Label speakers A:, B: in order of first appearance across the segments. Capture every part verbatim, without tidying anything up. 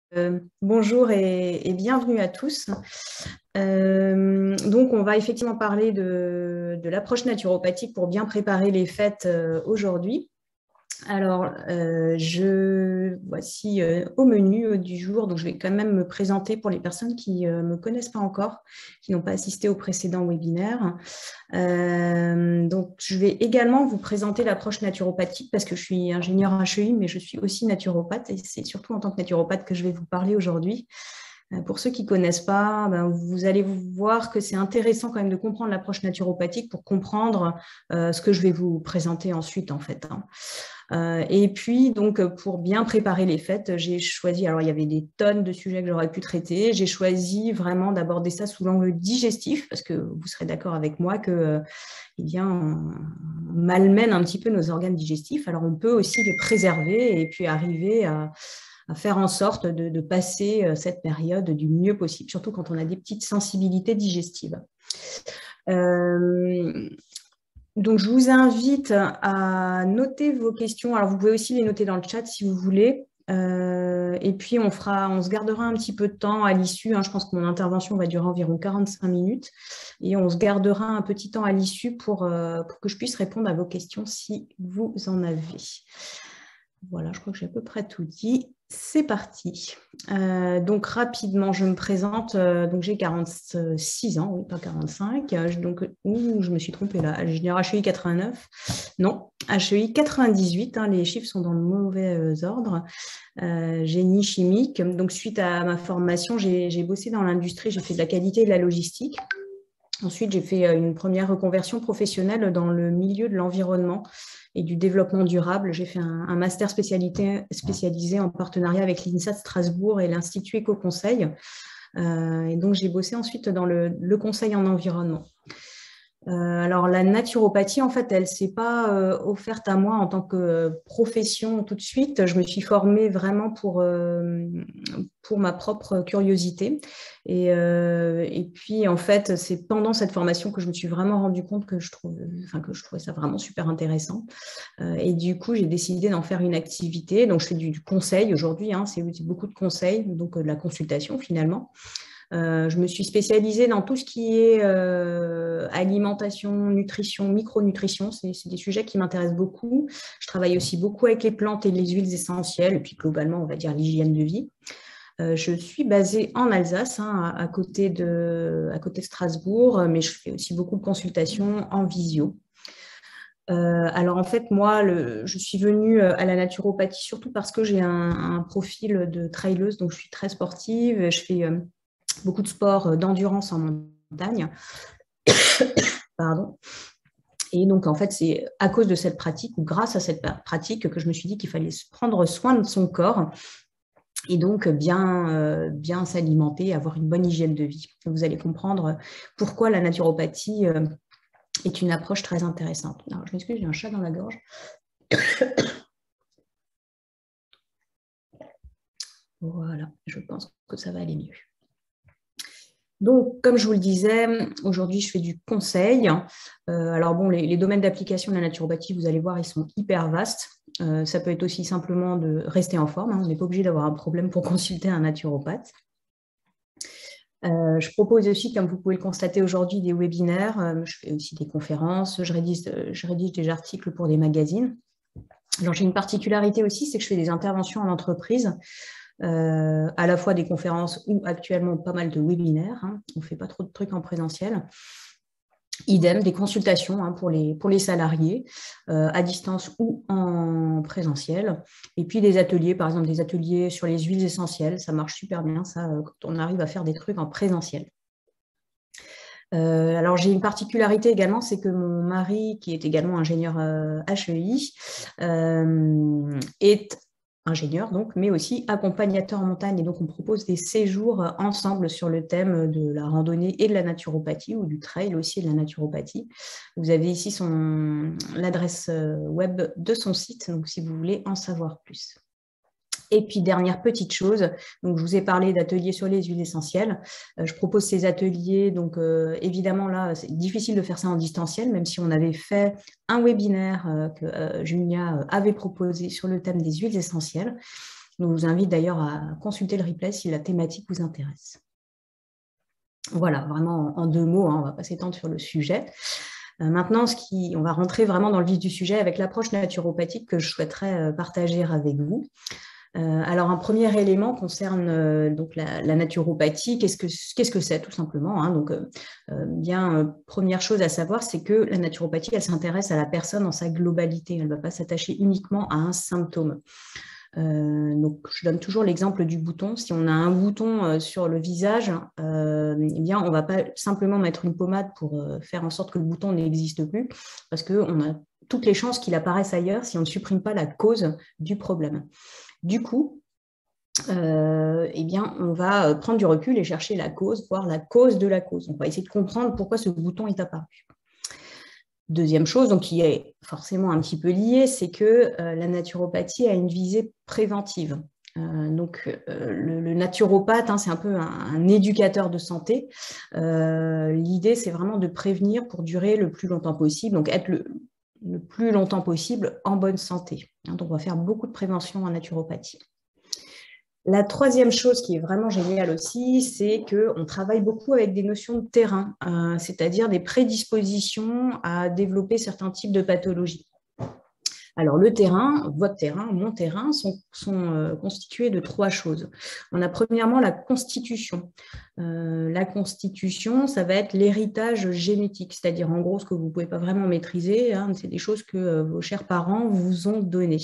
A: Euh, bonjour et, et bienvenue à tous. Euh, donc, on va effectivement parler de, de l'approche naturopathique pour bien préparer les fêtes euh, aujourd'hui. Alors, euh, je voici euh, au menu euh, du jour. Donc, je vais quand même me présenter pour les personnes qui ne me connaissent pas encore, qui n'ont pas assisté au précédent webinaire. Euh, donc, je vais également vous présenter l'approche naturopathique parce que je suis ingénieure H E I, mais je suis aussi naturopathe et c'est surtout en tant que naturopathe que je vais vous parler aujourd'hui. Euh, Pour ceux qui ne connaissent pas, ben, vous allez voir que c'est intéressant quand même de comprendre l'approche naturopathique pour comprendre euh, ce que je vais vous présenter ensuite, en fait. Hein. Euh, et puis, donc, pour bien préparer les fêtes, j'ai choisi, alors il y avait des tonnes de sujets que j'aurais pu traiter, j'ai choisi vraiment d'aborder ça sous l'angle digestif, parce que vous serez d'accord avec moi que, euh, eh bien, on malmène un petit peu nos organes digestifs, alors on peut aussi les préserver et puis arriver à, à faire en sorte de, de passer cette période du mieux possible, surtout quand on a des petites sensibilités digestives. Euh, donc, je vous invite à noter vos questions. Alors, vous pouvez aussi les noter dans le chat si vous voulez. Euh, et puis, on, fera, on se gardera un petit peu de temps à l'issue. Hein. Je pense que mon intervention va durer environ quarante-cinq minutes. Et on se gardera un petit temps à l'issue pour, euh, pour que je puisse répondre à vos questions si vous en avez. Voilà, je crois que j'ai à peu près tout dit. C'est parti. Euh, donc, rapidement, je me présente. Euh, donc, j'ai quarante-six ans, oui, pas quarante-cinq. Euh, donc, ouh, je me suis trompée là. Ingénieur H E I quatre-vingt-neuf. Non, H E I quatre-vingt-dix-huit. Hein, les chiffres sont dans le mauvais euh, ordre. Euh, génie chimique. Donc, suite à ma formation, j'ai bossé dans l'industrie. J'ai fait de la qualité et de la logistique. Ensuite, j'ai fait une première reconversion professionnelle dans le milieu de l'environnement et du développement durable. J'ai fait un, un master spécialité, spécialisé en partenariat avec l'INSA de Strasbourg et l'Institut Éco-Conseil. Euh, et donc, j'ai bossé ensuite dans le, le conseil en environnement. Euh, alors, la naturopathie, en fait, elle ne s'est pas euh, offerte à moi en tant que profession tout de suite. Je me suis formée vraiment pour, euh, pour ma propre curiosité. Et, euh, et puis, en fait, c'est pendant cette formation que je me suis vraiment rendu compte que je, trouve, enfin, que je trouvais ça vraiment super intéressant. Euh, et du coup, j'ai décidé d'en faire une activité. Donc, je fais du, du conseil aujourd'hui, hein, c'est beaucoup de conseils, donc euh, de la consultation finalement. Euh, je me suis spécialisée dans tout ce qui est euh, alimentation, nutrition, micronutrition. C'est des sujets qui m'intéressent beaucoup. Je travaille aussi beaucoup avec les plantes et les huiles essentielles, et puis globalement, on va dire l'hygiène de vie. Euh, je suis basée en Alsace, hein, à, côté de, à côté de Strasbourg, mais je fais aussi beaucoup de consultations en visio. Euh, alors en fait, moi, le, je suis venue à la naturopathie surtout parce que j'ai un, un profil de trailleuse, donc je suis très sportive. Je fais... Euh, beaucoup de sports d'endurance en montagne. Pardon. Et donc, en fait, c'est à cause de cette pratique ou grâce à cette pratique que je me suis dit qu'il fallait prendre soin de son corps et donc bien, euh, bien s'alimenter, avoir une bonne hygiène de vie. Vous allez comprendre pourquoi la naturopathie euh, est une approche très intéressante. Alors, je m'excuse, j'ai un chat dans la gorge. Voilà, je pense que ça va aller mieux. Donc, comme je vous le disais, aujourd'hui, je fais du conseil. Euh, alors, bon, les, les domaines d'application de la naturopathie, vous allez voir, ils sont hyper vastes. Euh, ça peut être aussi simplement de rester en forme. Hein. On n'est pas obligé d'avoir un problème pour consulter un naturopathe. Euh, je propose aussi, comme vous pouvez le constater aujourd'hui, des webinaires. Euh, je fais aussi des conférences. Je rédige, je rédige des articles pour des magazines. Alors, j'ai une particularité aussi, c'est que je fais des interventions en entreprise. Euh, à la fois des conférences ou actuellement pas mal de webinaires. Hein. On ne fait pas trop de trucs en présentiel. Idem, des consultations hein, pour, les, pour les salariés, euh, à distance ou en présentiel. Et puis des ateliers, par exemple des ateliers sur les huiles essentielles. Ça marche super bien, ça, quand on arrive à faire des trucs en présentiel. Euh, alors, j'ai une particularité également, c'est que mon mari, qui est également ingénieur euh, H E I, euh, est ingénieur, donc, mais aussi accompagnateur en montagne. Et donc, on propose des séjours ensemble sur le thème de la randonnée et de la naturopathie, ou du trail aussi et de la naturopathie. Vous avez ici l'adresse web de son site, donc si vous voulez en savoir plus. Et puis, dernière petite chose, donc je vous ai parlé d'ateliers sur les huiles essentielles. Euh, je propose ces ateliers, donc euh, évidemment là, c'est difficile de faire ça en distanciel, même si on avait fait un webinaire euh, que euh, Julia avait proposé sur le thème des huiles essentielles. Donc, je vous invite d'ailleurs à consulter le replay si la thématique vous intéresse. Voilà, vraiment en deux mots, hein, on ne va pas s'étendre sur le sujet. Euh, maintenant, ce qui, on va rentrer vraiment dans le vif du sujet avec l'approche naturopathique que je souhaiterais partager avec vous. Euh, alors, un premier élément concerne euh, donc la, la naturopathie. Qu'est-ce que qu'est-ce que c'est, tout simplement, hein. Donc, euh, bien, euh, première chose à savoir, c'est que la naturopathie, elle s'intéresse à la personne dans sa globalité. Elle ne va pas s'attacher uniquement à un symptôme. Euh, donc, je donne toujours l'exemple du bouton. Si on a un bouton euh, sur le visage, euh, eh bien, on ne va pas simplement mettre une pommade pour euh, faire en sorte que le bouton n'existe plus, parce qu'on a toutes les chances qu'il apparaisse ailleurs si on ne supprime pas la cause du problème. Du coup, euh, eh bien, on va prendre du recul et chercher la cause, voir la cause de la cause. On va essayer de comprendre pourquoi ce bouton est apparu. Deuxième chose, donc, qui est forcément un petit peu liée, c'est que euh, la naturopathie a une visée préventive. Euh, donc, euh, le, le naturopathe, hein, c'est un peu un, un éducateur de santé. Euh, L'idée, c'est vraiment de prévenir pour durer le plus longtemps possible, donc être le, le plus longtemps possible en bonne santé. Donc, on va faire beaucoup de prévention en naturopathie. La troisième chose qui est vraiment géniale aussi, c'est qu'on travaille beaucoup avec des notions de terrain, euh, c'est-à-dire des prédispositions à développer certains types de pathologies. Alors, le terrain, votre terrain, mon terrain, sont, sont euh, constitués de trois choses. On a premièrement la constitution. Euh, la constitution, ça va être l'héritage génétique, c'est-à-dire en gros ce que vous ne pouvez pas vraiment maîtriser, hein, c'est des choses que euh, vos chers parents vous ont données.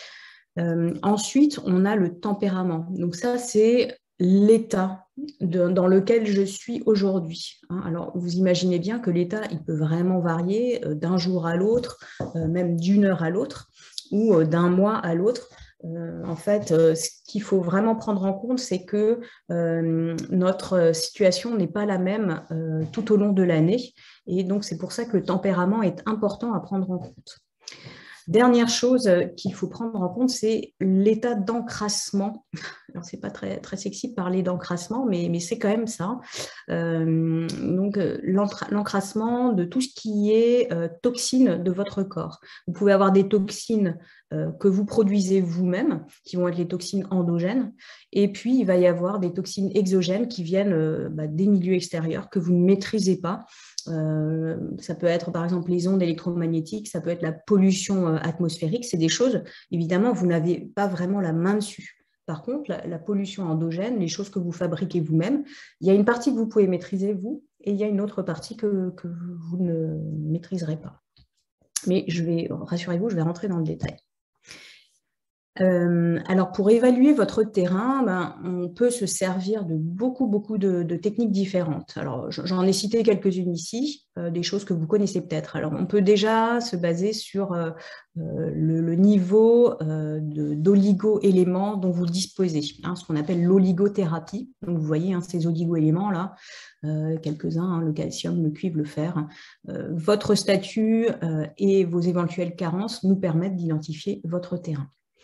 A: Euh, ensuite, on a le tempérament. Donc ça, c'est l'état dans lequel je suis aujourd'hui. Hein. Alors, vous imaginez bien que l'état, il peut vraiment varier euh, d'un jour à l'autre, euh, même d'une heure à l'autre, ou euh, d'un mois à l'autre. Euh, en fait, euh, ce qu'il faut vraiment prendre en compte, c'est que euh, notre situation n'est pas la même euh, tout au long de l'année. Et donc, c'est pour ça que le tempérament est important à prendre en compte. Dernière chose qu'il faut prendre en compte, c'est l'état d'encrassement. Alors, ce n'est pas très, très sexy de parler d'encrassement, mais, mais c'est quand même ça. Euh, donc, l'encrassement de tout ce qui est euh, toxines de votre corps. Vous pouvez avoir des toxines euh, que vous produisez vous-même, qui vont être les toxines endogènes, et puis il va y avoir des toxines exogènes qui viennent euh, bah, des milieux extérieurs que vous ne maîtrisez pas. Euh, ça peut être par exemple les ondes électromagnétiques, ça peut être la pollution euh, atmosphérique, c'est des choses, évidemment, vous n'avez pas vraiment la main dessus. Par contre, la, la pollution endogène, les choses que vous fabriquez vous-même, il y a une partie que vous pouvez maîtriser, vous, et il y a une autre partie que, que vous ne maîtriserez pas. Mais je vais, rassurez-vous, je vais rentrer dans le détail. Euh, alors, pour évaluer votre terrain, ben, on peut se servir de beaucoup, beaucoup de, de techniques différentes. Alors, j'en ai cité quelques-unes ici, euh, des choses que vous connaissez peut-être. Alors, on peut déjà se baser sur euh, le, le niveau euh, d'oligo-éléments dont vous disposez, hein, ce qu'on appelle l'oligothérapie. Donc, vous voyez hein, ces oligo-éléments-là, euh, quelques-uns, hein, le calcium, le cuivre, le fer. Euh, votre statut euh, et vos éventuelles carences nous permettent d'identifier votre terrain.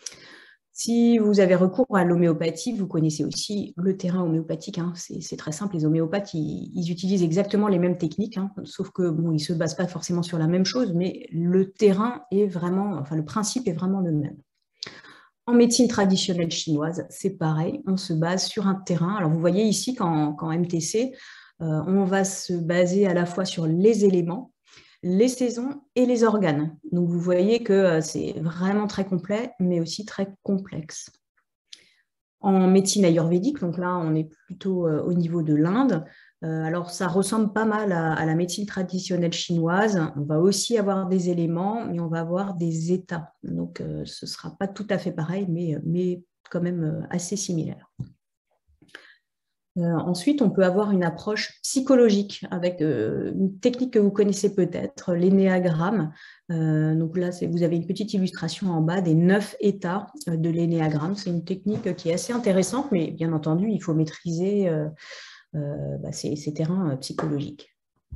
A: Si vous avez recours à l'homéopathie, vous connaissez aussi le terrain homéopathique. Hein, c'est très simple, les homéopathes, ils, ils utilisent exactement les mêmes techniques, hein, sauf que bon, ils ne se basent pas forcément sur la même chose, mais le terrain est vraiment, enfin le principe est vraiment le même. En médecine traditionnelle chinoise, c'est pareil, on se base sur un terrain. Alors vous voyez ici qu'en M T C, euh, on va se baser à la fois sur les éléments, les saisons et les organes. Donc, vous voyez que c'est vraiment très complet, mais aussi très complexe. En médecine ayurvédique, donc là, on est plutôt au niveau de l'Inde. Alors, ça ressemble pas mal à, à la médecine traditionnelle chinoise. On va aussi avoir des éléments, mais on va avoir des états. Donc, ce ne sera pas tout à fait pareil, mais, mais quand même assez similaire. Euh, ensuite, on peut avoir une approche psychologique avec euh, une technique que vous connaissez peut-être, l'énéagramme. Euh, donc là, vous avez une petite illustration en bas des neuf états de l'énéagramme. C'est une technique qui est assez intéressante, mais bien entendu, il faut maîtriser euh, euh, bah, ces, ces terrains euh, psychologiques.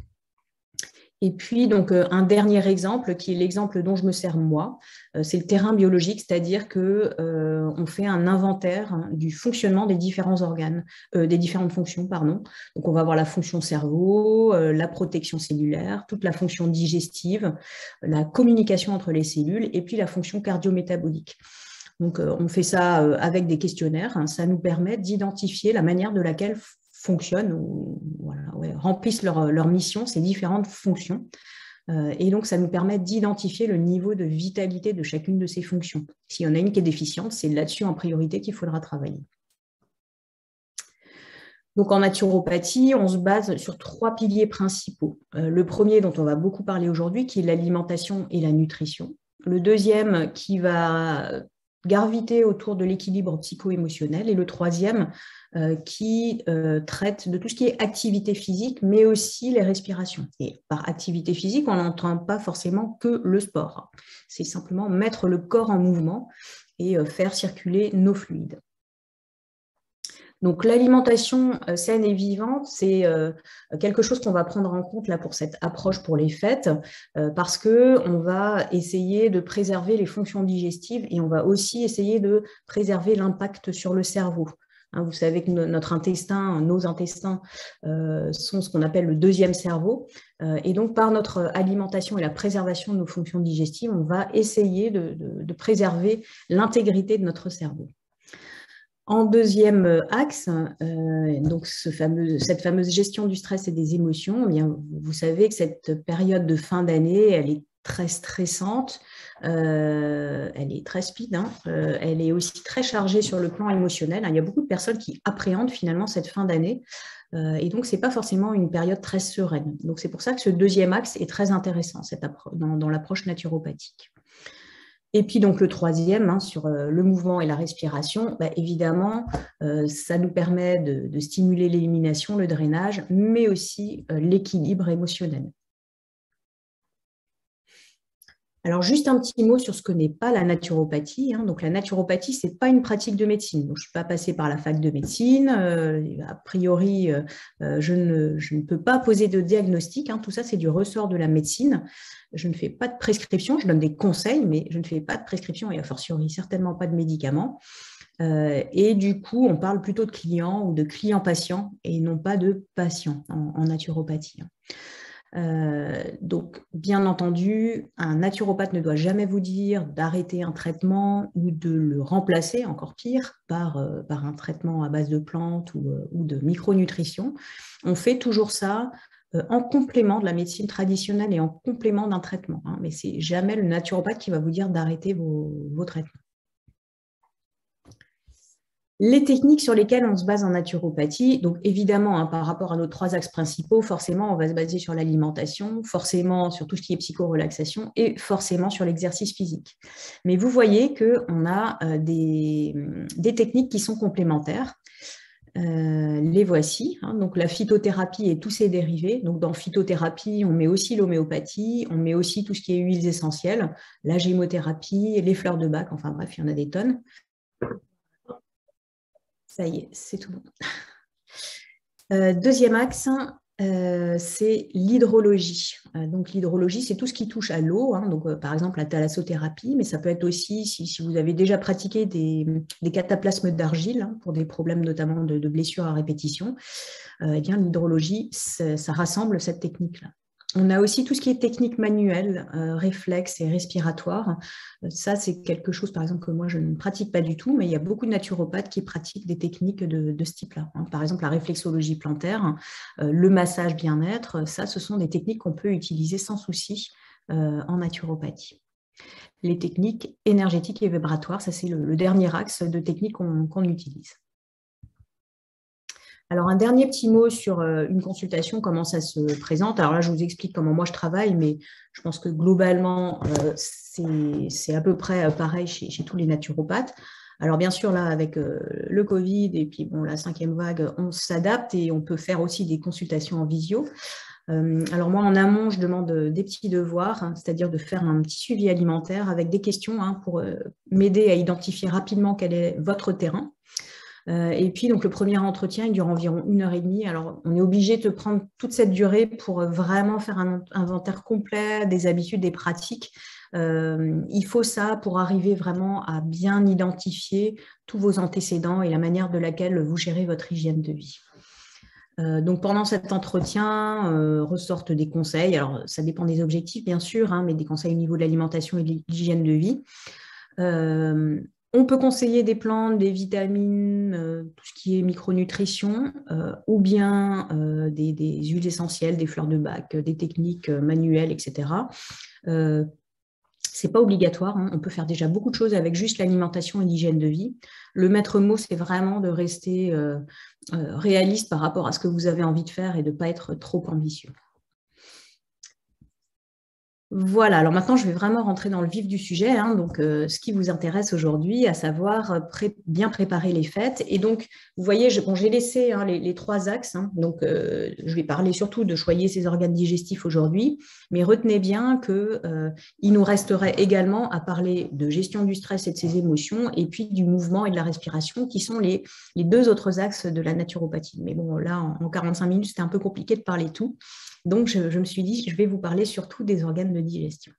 A: Et puis, donc, un dernier exemple, qui est l'exemple dont je me sers moi, c'est le terrain biologique, c'est-à-dire qu'on euh, fait un inventaire du fonctionnement des différents organes, euh, des différentes fonctions, pardon. Donc, on va avoir la fonction cerveau, euh, la protection cellulaire, toute la fonction digestive, la communication entre les cellules, et puis la fonction cardio-métabolique. Donc, on fait ça avec des questionnaires. Ça nous permet d'identifier la manière de laquelle fonctionnent ou voilà, ouais, remplissent leur, leur mission, ces différentes fonctions. Et donc, ça nous permet d'identifier le niveau de vitalité de chacune de ces fonctions. S'il y en a une qui est déficiente, c'est là-dessus en priorité qu'il faudra travailler. Donc, en naturopathie, on se base sur trois piliers principaux. Le premier, dont on va beaucoup parler aujourd'hui, qui est l'alimentation et la nutrition. Le deuxième, qui va graviter autour de l'équilibre psycho-émotionnel. Et le troisième, euh, qui euh, traite de tout ce qui est activité physique, mais aussi les respirations. Et par activité physique, on n'entend pas forcément que le sport. C'est simplement mettre le corps en mouvement et euh, faire circuler nos fluides. Donc, l'alimentation saine et vivante, c'est euh, quelque chose qu'on va prendre en compte là pour cette approche pour les fêtes, euh, parce qu'on va essayer de préserver les fonctions digestives et on va aussi essayer de préserver l'impact sur le cerveau. Hein, vous savez que no notre intestin, nos intestins euh, sont ce qu'on appelle le deuxième cerveau. Euh, et donc, par notre alimentation et la préservation de nos fonctions digestives, on va essayer de, de, de préserver l'intégrité de notre cerveau. En deuxième axe, euh, donc ce fameux, cette fameuse gestion du stress et des émotions, eh bien, vous savez que cette période de fin d'année, elle est très stressante, euh, elle est très speed, hein, euh, elle est aussi très chargée sur le plan émotionnel. Il y a beaucoup de personnes qui appréhendent finalement cette fin d'année euh, et donc ce n'est pas forcément une période très sereine. Donc c'est pour ça que ce deuxième axe est très intéressant cette dans, dans l'approche naturopathique. Et puis donc le troisième, hein, sur euh, le mouvement et la respiration, bah, évidemment, euh, ça nous permet de, de stimuler l'élimination, le drainage, mais aussi euh, l'équilibre émotionnel. Alors, juste un petit mot sur ce que n'est pas la naturopathie. Hein. Donc, la naturopathie, ce n'est pas une pratique de médecine. Donc, je ne suis pas passée par la fac de médecine. Euh, a priori, euh, je, ne, je ne peux pas poser de diagnostic. Hein. Tout ça, c'est du ressort de la médecine. Je ne fais pas de prescription. Je donne des conseils, mais je ne fais pas de prescription et a fortiori certainement pas de médicaments. Euh, et du coup, on parle plutôt de clients ou de clients-patients et non pas de patients en, en naturopathie. Hein. Euh, donc, bien entendu, un naturopathe ne doit jamais vous dire d'arrêter un traitement ou de le remplacer, encore pire, par, euh, par un traitement à base de plantes ou, euh, ou de micronutrition. On fait toujours ça euh, en complément de la médecine traditionnelle et en complément d'un traitement. Hein, mais ce n'est jamais le naturopathe qui va vous dire d'arrêter vos, vos traitements. Les techniques sur lesquelles on se base en naturopathie, donc évidemment, hein, par rapport à nos trois axes principaux, forcément, on va se baser sur l'alimentation, forcément sur tout ce qui est psychorelaxation et forcément sur l'exercice physique. Mais vous voyez qu'on a euh, des, des techniques qui sont complémentaires. Euh, les voici. Hein, donc la phytothérapie et tous ses dérivés. Donc dans phytothérapie, on met aussi l'homéopathie, on met aussi tout ce qui est huiles essentielles, la gémothérapie, les fleurs de bac, enfin bref, il y en a des tonnes. Ça y est, c'est tout bon. Euh, deuxième axe, euh, c'est l'hydrologie. Euh, donc l'hydrologie, c'est tout ce qui touche à l'eau, hein, donc euh, par exemple la thalassothérapie, mais ça peut être aussi, si, si vous avez déjà pratiqué des, des cataplasmes d'argile, hein, pour des problèmes notamment de, de blessures à répétition, euh, eh bien l'hydrologie, ça rassemble cette technique-là. On a aussi tout ce qui est technique manuelle, euh, réflexe et respiratoire. Euh, ça, c'est quelque chose, par exemple, que moi, je ne pratique pas du tout, mais il y a beaucoup de naturopathes qui pratiquent des techniques de, de ce type-là. Hein. Par exemple, la réflexologie plantaire, euh, le massage bien-être, ça, ce sont des techniques qu'on peut utiliser sans souci euh, en naturopathie. Les techniques énergétiques et vibratoires, ça, c'est le, le dernier axe de techniques qu'on qu'on utilise. Alors, un dernier petit mot sur une consultation, comment ça se présente. Alors là, je vous explique comment moi je travaille, mais je pense que globalement, euh, c'est à peu près pareil chez, chez tous les naturopathes. Alors bien sûr, là, avec euh, le Covid et puis bon, la cinquième vague, on s'adapte et on peut faire aussi des consultations en visio. Euh, alors moi, en amont, je demande des petits devoirs, hein, c'est-à-dire de faire un petit suivi alimentaire avec des questions hein, pour euh, m'aider à identifier rapidement quel est votre terrain. Et puis, donc, le premier entretien, il dure environ une heure et demie. Alors, on est obligé de prendre toute cette durée pour vraiment faire un inventaire complet des habitudes, des pratiques. Euh, il faut ça pour arriver vraiment à bien identifier tous vos antécédents et la manière de laquelle vous gérez votre hygiène de vie. Euh, donc, pendant cet entretien, euh, ressortent des conseils. Alors, ça dépend des objectifs, bien sûr, hein, mais des conseils au niveau de l'alimentation et de l'hygiène de vie. Euh, On peut conseiller des plantes, des vitamines, euh, tout ce qui est micronutrition, euh, ou bien euh, des, des huiles essentielles, des fleurs de bac, des techniques euh, manuelles, et cetera. Euh, c'est pas obligatoire, hein. On peut faire déjà beaucoup de choses avec juste l'alimentation et l'hygiène de vie. Le maître mot, c'est vraiment de rester euh, euh, réaliste par rapport à ce que vous avez envie de faire et de ne pas être trop ambitieux. Voilà, alors maintenant je vais vraiment rentrer dans le vif du sujet, hein, donc euh, ce qui vous intéresse aujourd'hui, à savoir euh, pré bien préparer les fêtes. Et donc, vous voyez, j'ai bon, laissé hein, les, les trois axes, hein, donc euh, je vais parler surtout de choyer ses organes digestifs aujourd'hui, mais retenez bien qu'il euh, nous resterait également à parler de gestion du stress et de ses émotions, et puis du mouvement et de la respiration, qui sont les, les deux autres axes de la naturopathie. Mais bon, là, en, en quarante-cinq minutes, c'était un peu compliqué de parler tout. Donc, je, je me suis dit, je vais vous parler surtout des organes de digestion.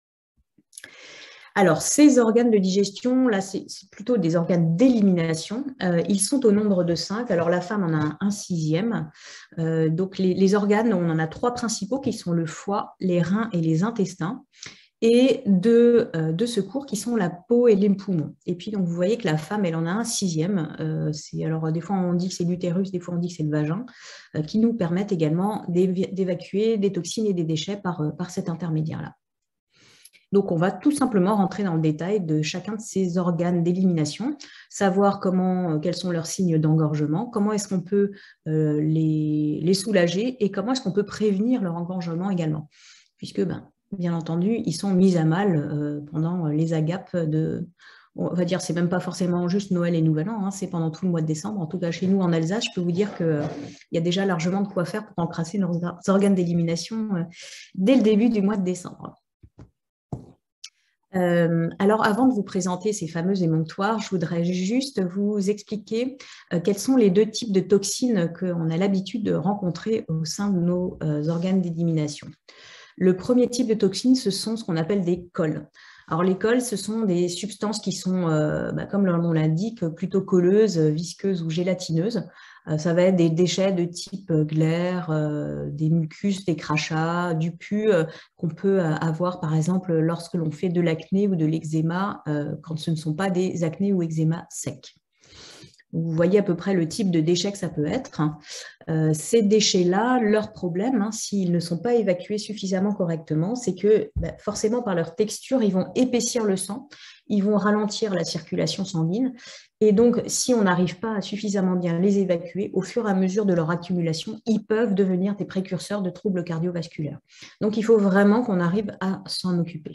A: Alors, ces organes de digestion, là, c'est plutôt des organes d'élimination. Euh, ils sont au nombre de cinq. Alors, la femme en a un, un sixième. Euh, donc, les, les organes, on en a trois principaux qui sont le foie, les reins et les intestins. Et deux euh, de secours qui sont la peau et les poumons. Et puis, donc, vous voyez que la femme, elle en a un sixième. Euh, alors, des fois, on dit que c'est l'utérus, des fois, on dit que c'est le vagin, euh, qui nous permettent également d'évacuer des toxines et des déchets par, euh, par cet intermédiaire-là. Donc, on va tout simplement rentrer dans le détail de chacun de ces organes d'élimination, savoir comment, euh, quels sont leurs signes d'engorgement, comment est-ce qu'on peut euh, les, les soulager et comment est-ce qu'on peut prévenir leur engorgement également. Puisque, ben, bien entendu, ils sont mis à mal euh, pendant les agapes de, on va dire, c'est même pas forcément juste Noël et Nouvel An, hein, c'est pendant tout le mois de décembre. En tout cas, chez nous, en Alsace, je peux vous dire qu'il euh, y a déjà largement de quoi faire pour encrasser nos organes d'élimination euh, dès le début du mois de décembre. Euh, alors, avant de vous présenter ces fameux émonctoires, je voudrais juste vous expliquer euh, quels sont les deux types de toxines qu'on a l'habitude de rencontrer au sein de nos euh, organes d'élimination. Le premier type de toxines, ce sont ce qu'on appelle des cols. Alors, les cols, ce sont des substances qui sont, euh, bah, comme leur nom l'indique, plutôt colleuses, visqueuses ou gélatineuses. Euh, ça va être des déchets de type glaire, euh, des mucus, des crachats, du pus euh, qu'on peut avoir, par exemple, lorsque l'on fait de l'acné ou de l'eczéma, euh, quand ce ne sont pas des acnés ou eczéma secs. Vous voyez à peu près le type de déchets que ça peut être. Euh, ces déchets-là, leur problème, hein, s'ils ne sont pas évacués suffisamment correctement, c'est que bah, forcément, par leur texture, ils vont épaissir le sang, ils vont ralentir la circulation sanguine. Et donc, si on n'arrive pas à suffisamment bien les évacuer, au fur et à mesure de leur accumulation, ils peuvent devenir des précurseurs de troubles cardiovasculaires. Donc, il faut vraiment qu'on arrive à s'en occuper.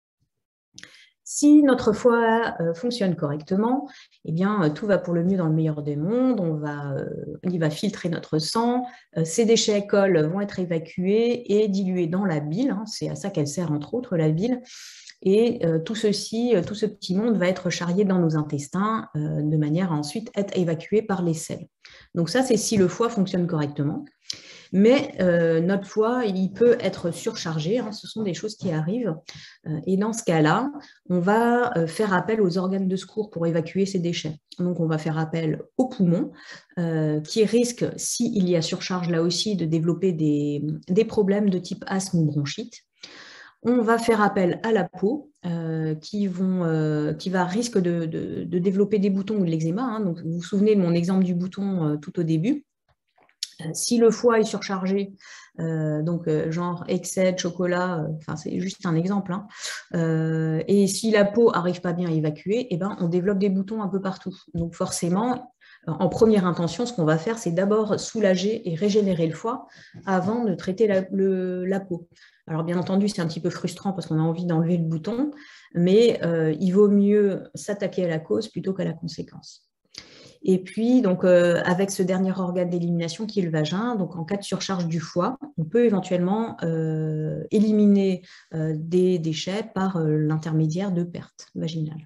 A: Si notre foie euh, fonctionne correctement, eh bien, euh, tout va pour le mieux dans le meilleur des mondes. On va, euh, il va filtrer notre sang. Euh, ces déchets cols vont être évacués et dilués dans la bile. Hein, c'est à ça qu'elle sert, entre autres, la bile. Et euh, tout ceci, euh, tout ce petit monde va être charrié dans nos intestins euh, de manière à ensuite être évacué par les selles. Donc ça, c'est si le foie fonctionne correctement. Mais euh, notre foie, il peut être surchargé, hein, ce sont des choses qui arrivent. Euh, et dans ce cas-là, on va euh, faire appel aux organes de secours pour évacuer ces déchets. Donc, on va faire appel aux poumons, euh, qui risquent, s'il y a surcharge là aussi, de développer des, des problèmes de type asthme ou bronchite. On va faire appel à la peau, euh, qui, vont, euh, qui va risque de, de, de développer des boutons ou de l'eczéma. Hein. Donc, vous vous souvenez de mon exemple du bouton euh, tout au début. Si le foie est surchargé, euh, donc euh, genre excès de chocolat, euh, enfin c'est juste un exemple, hein, euh, et si la peau n'arrive pas bien à évacuer, eh ben, on développe des boutons un peu partout. Donc forcément, en première intention, ce qu'on va faire, c'est d'abord soulager et régénérer le foie avant de traiter la, le, la peau. Alors bien entendu, c'est un petit peu frustrant parce qu'on a envie d'enlever le bouton, mais euh, il vaut mieux s'attaquer à la cause plutôt qu'à la conséquence. Et puis, donc, euh, avec ce dernier organe d'élimination qui est le vagin, donc en cas de surcharge du foie, on peut éventuellement euh, éliminer euh, des déchets par euh, l'intermédiaire de pertes vaginales.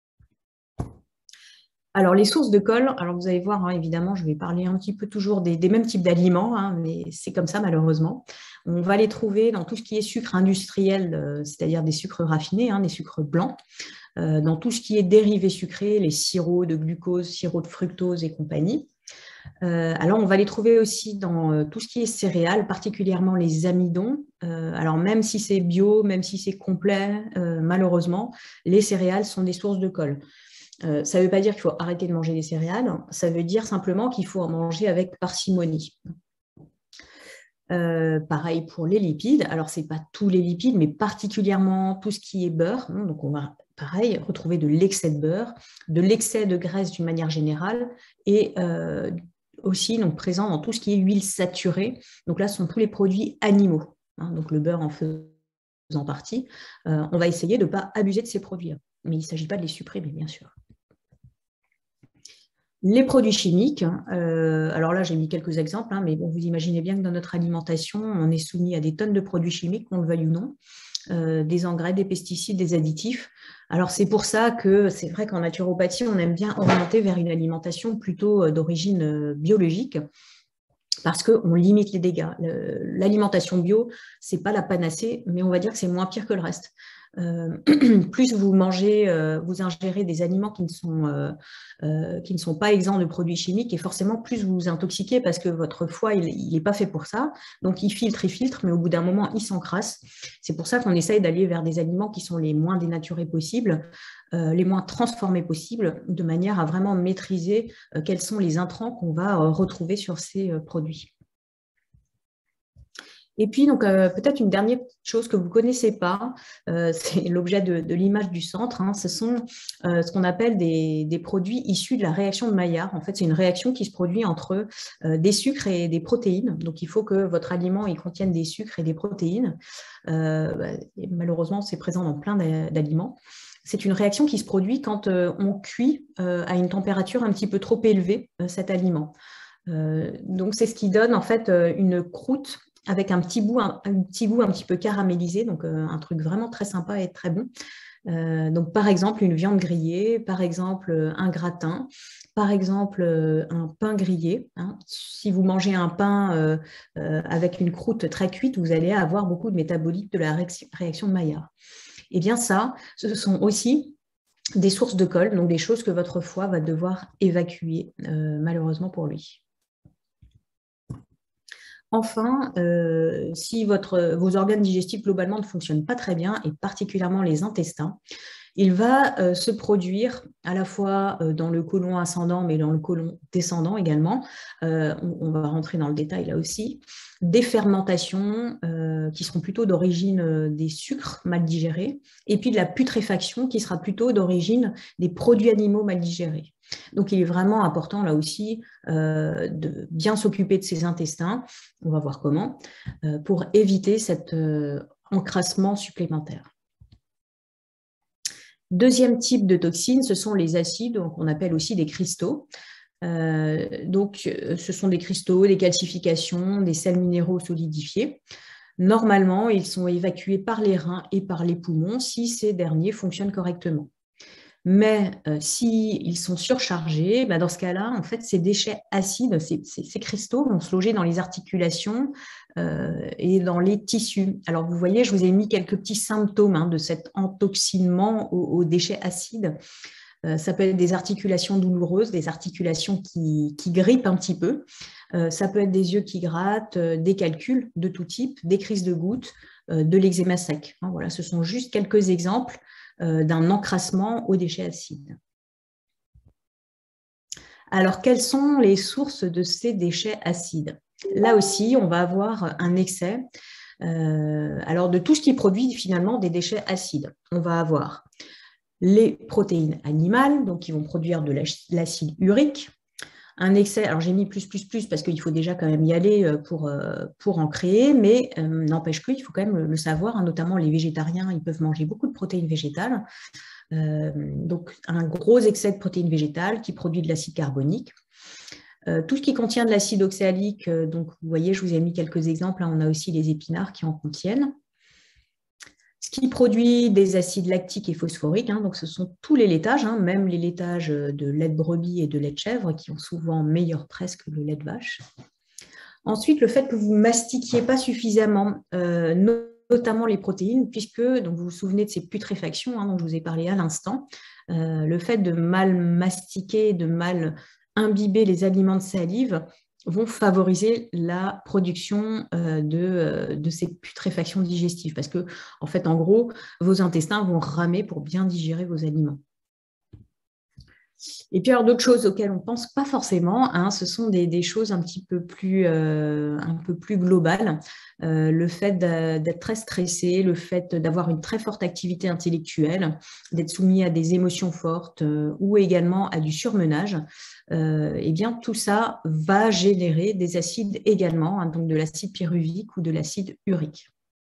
A: Alors, les sources de colle, alors vous allez voir, hein, évidemment, je vais parler un petit peu toujours des, des mêmes types d'aliments, hein, mais c'est comme ça malheureusement. On va les trouver dans tout ce qui est sucre industriel, euh, c'est-à-dire des sucres raffinés, hein, des sucres blancs. Euh, dans tout ce qui est dérivés sucrés, les sirops de glucose, sirops de fructose et compagnie. Euh, alors, on va les trouver aussi dans euh, tout ce qui est céréales, particulièrement les amidons. Euh, alors, même si c'est bio, même si c'est complet, euh, malheureusement, les céréales sont des sources de colle. Euh, ça ne veut pas dire qu'il faut arrêter de manger des céréales, ça veut dire simplement qu'il faut en manger avec parcimonie. Euh, pareil pour les lipides. Alors, ce n'est pas tous les lipides, mais particulièrement tout ce qui est beurre. Donc, on va, pareil, retrouver de l'excès de beurre, de l'excès de graisse d'une manière générale et euh, aussi donc, présent dans tout ce qui est huile saturée. Donc là, ce sont tous les produits animaux. Hein, donc, le beurre en faisant partie. Euh, on va essayer de ne pas abuser de ces produits-là. Mais il ne s'agit pas de les supprimer, bien sûr. Les produits chimiques, euh, alors là j'ai mis quelques exemples, hein, mais bon, vous imaginez bien que dans notre alimentation, on est soumis à des tonnes de produits chimiques, qu'on le veuille ou non, euh, des engrais, des pesticides, des additifs. Alors c'est pour ça que c'est vrai qu'en naturopathie, on aime bien orienter vers une alimentation plutôt d'origine biologique, parce qu'on limite les dégâts. L'alimentation bio, ce n'est pas la panacée, mais on va dire que c'est moins pire que le reste. Euh, plus vous mangez, euh, vous ingérez des aliments qui ne, sont, euh, euh, qui ne sont pas exempts de produits chimiques, et forcément plus vous vous intoxiquez parce que votre foie, il n'est pas fait pour ça. Donc il filtre, il filtre, mais au bout d'un moment, il s'encrasse. C'est pour ça qu'on essaye d'aller vers des aliments qui sont les moins dénaturés possibles, euh, les moins transformés possibles, de manière à vraiment maîtriser euh, quels sont les intrants qu'on va euh, retrouver sur ces euh, produits. Et puis, donc euh, peut-être une dernière chose que vous ne connaissez pas, euh, c'est l'objet de, de l'image du centre. Hein, ce sont euh, ce qu'on appelle des, des produits issus de la réaction de Maillard. En fait, c'est une réaction qui se produit entre euh, des sucres et des protéines. Donc, il faut que votre aliment il contienne des sucres et des protéines. Euh, bah, et malheureusement, c'est présent dans plein d'aliments. C'est une réaction qui se produit quand euh, on cuit euh, à une température un petit peu trop élevée euh, cet aliment. Euh, donc, c'est ce qui donne en fait euh, une croûte avec un petit, goût, un, un petit goût un petit peu caramélisé, donc euh, un truc vraiment très sympa et très bon. Euh, donc, par exemple, une viande grillée, par exemple, un gratin, par exemple, un pain grillé. Hein. Si vous mangez un pain euh, euh, avec une croûte très cuite, vous allez avoir beaucoup de métabolites de la réaction de Maillard. Et bien ça, ce sont aussi des sources de colle, donc des choses que votre foie va devoir évacuer, euh, malheureusement pour lui. Enfin, euh, si votre, vos organes digestifs globalement ne fonctionnent pas très bien, et particulièrement les intestins, il va euh, se produire à la fois euh, dans le côlon ascendant, mais dans le côlon descendant également, euh, on, on va rentrer dans le détail là aussi, des fermentations euh, qui seront plutôt d'origine euh, des sucres mal digérés, et puis de la putréfaction qui sera plutôt d'origine des produits animaux mal digérés. Donc, il est vraiment important, là aussi, euh, de bien s'occuper de ses intestins, on va voir comment, euh, pour éviter cet euh, encrassement supplémentaire. Deuxième type de toxines, ce sont les acides, qu'on appelle aussi des cristaux. Euh, donc, ce sont des cristaux, des calcifications, des sels minéraux solidifiés. Normalement, ils sont évacués par les reins et par les poumons si ces derniers fonctionnent correctement. Mais euh, s'ils sont surchargés, bah dans ce cas-là, en fait, ces déchets acides, ces, ces, ces cristaux vont se loger dans les articulations euh, et dans les tissus. Alors, vous voyez, je vous ai mis quelques petits symptômes hein, de cet entoxinement aux, aux déchets acides. Euh, ça peut être des articulations douloureuses, des articulations qui, qui grippent un petit peu. Euh, ça peut être des yeux qui grattent, euh, des calculs de tout type, des crises de gouttes, euh, de l'eczéma sec. Hein, voilà, ce sont juste quelques exemples d'un encrassement aux déchets acides. Alors, quelles sont les sources de ces déchets acides? Là aussi, on va avoir un excès euh, alors de tout ce qui produit finalement des déchets acides. On va avoir les protéines animales, donc qui vont produire de l'acide urique. Un excès, alors j'ai mis plus, plus, plus, parce qu'il faut déjà quand même y aller pour, pour en créer, mais euh, n'empêche qu'il faut quand même le, le savoir, hein, notamment les végétariens, ils peuvent manger beaucoup de protéines végétales. Euh, donc un gros excès de protéines végétales qui produit de l'acide carbonique. Euh, tout ce qui contient de l'acide oxalique, euh, donc vous voyez, je vous ai mis quelques exemples, hein, on a aussi les épinards qui en contiennent. Ce qui produit des acides lactiques et phosphoriques, hein, donc ce sont tous les laitages, hein, même les laitages de lait de brebis et de lait de chèvre qui ont souvent meilleure presse que le lait de vache. Ensuite, le fait que vous ne mastiquiez pas suffisamment, euh, notamment les protéines, puisque donc vous vous souvenez de ces putréfactions hein, dont je vous ai parlé à l'instant, euh, le fait de mal mastiquer, de mal imbiber les aliments de salive vont favoriser la production euh, de, euh, de ces putréfactions digestives, parce que, en fait, en gros, vos intestins vont ramer pour bien digérer vos aliments. Et puis, alors, d'autres choses auxquelles on ne pense pas forcément, hein, ce sont des, des choses un petit peu plus, euh, un peu plus globales. Euh, le fait d'être très stressé, le fait d'avoir une très forte activité intellectuelle, d'être soumis à des émotions fortes euh, ou également à du surmenage, euh, eh bien, tout ça va générer des acides également, hein, donc de l'acide pyruvique ou de l'acide urique.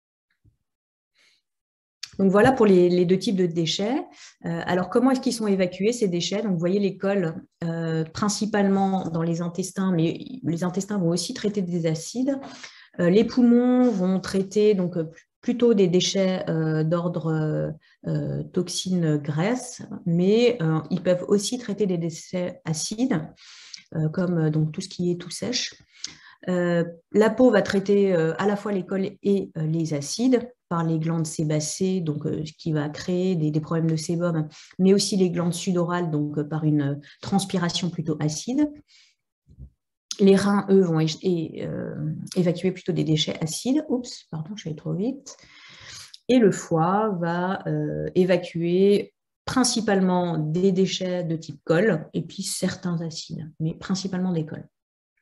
A: Donc voilà pour les, les deux types de déchets. Euh, alors comment est-ce qu'ils sont évacués ces déchets? Donc vous voyez les cols euh, principalement dans les intestins, mais les intestins vont aussi traiter des acides. Euh, les poumons vont traiter donc plutôt des déchets euh, d'ordre euh, toxines, graisses, mais euh, ils peuvent aussi traiter des déchets acides, euh, comme donc tout ce qui est tout sèche. Euh, la peau va traiter euh, à la fois les cols et euh, les acides par les glandes sébacées, donc euh, ce qui va créer des, des problèmes de sébum, mais aussi les glandes sudorales, donc euh, par une euh, transpiration plutôt acide. Les reins, eux, vont é et, euh, évacuer plutôt des déchets acides. Oups, pardon, je suis allée trop vite. Et le foie va euh, évacuer principalement des déchets de type colle et puis certains acides, mais principalement des cols.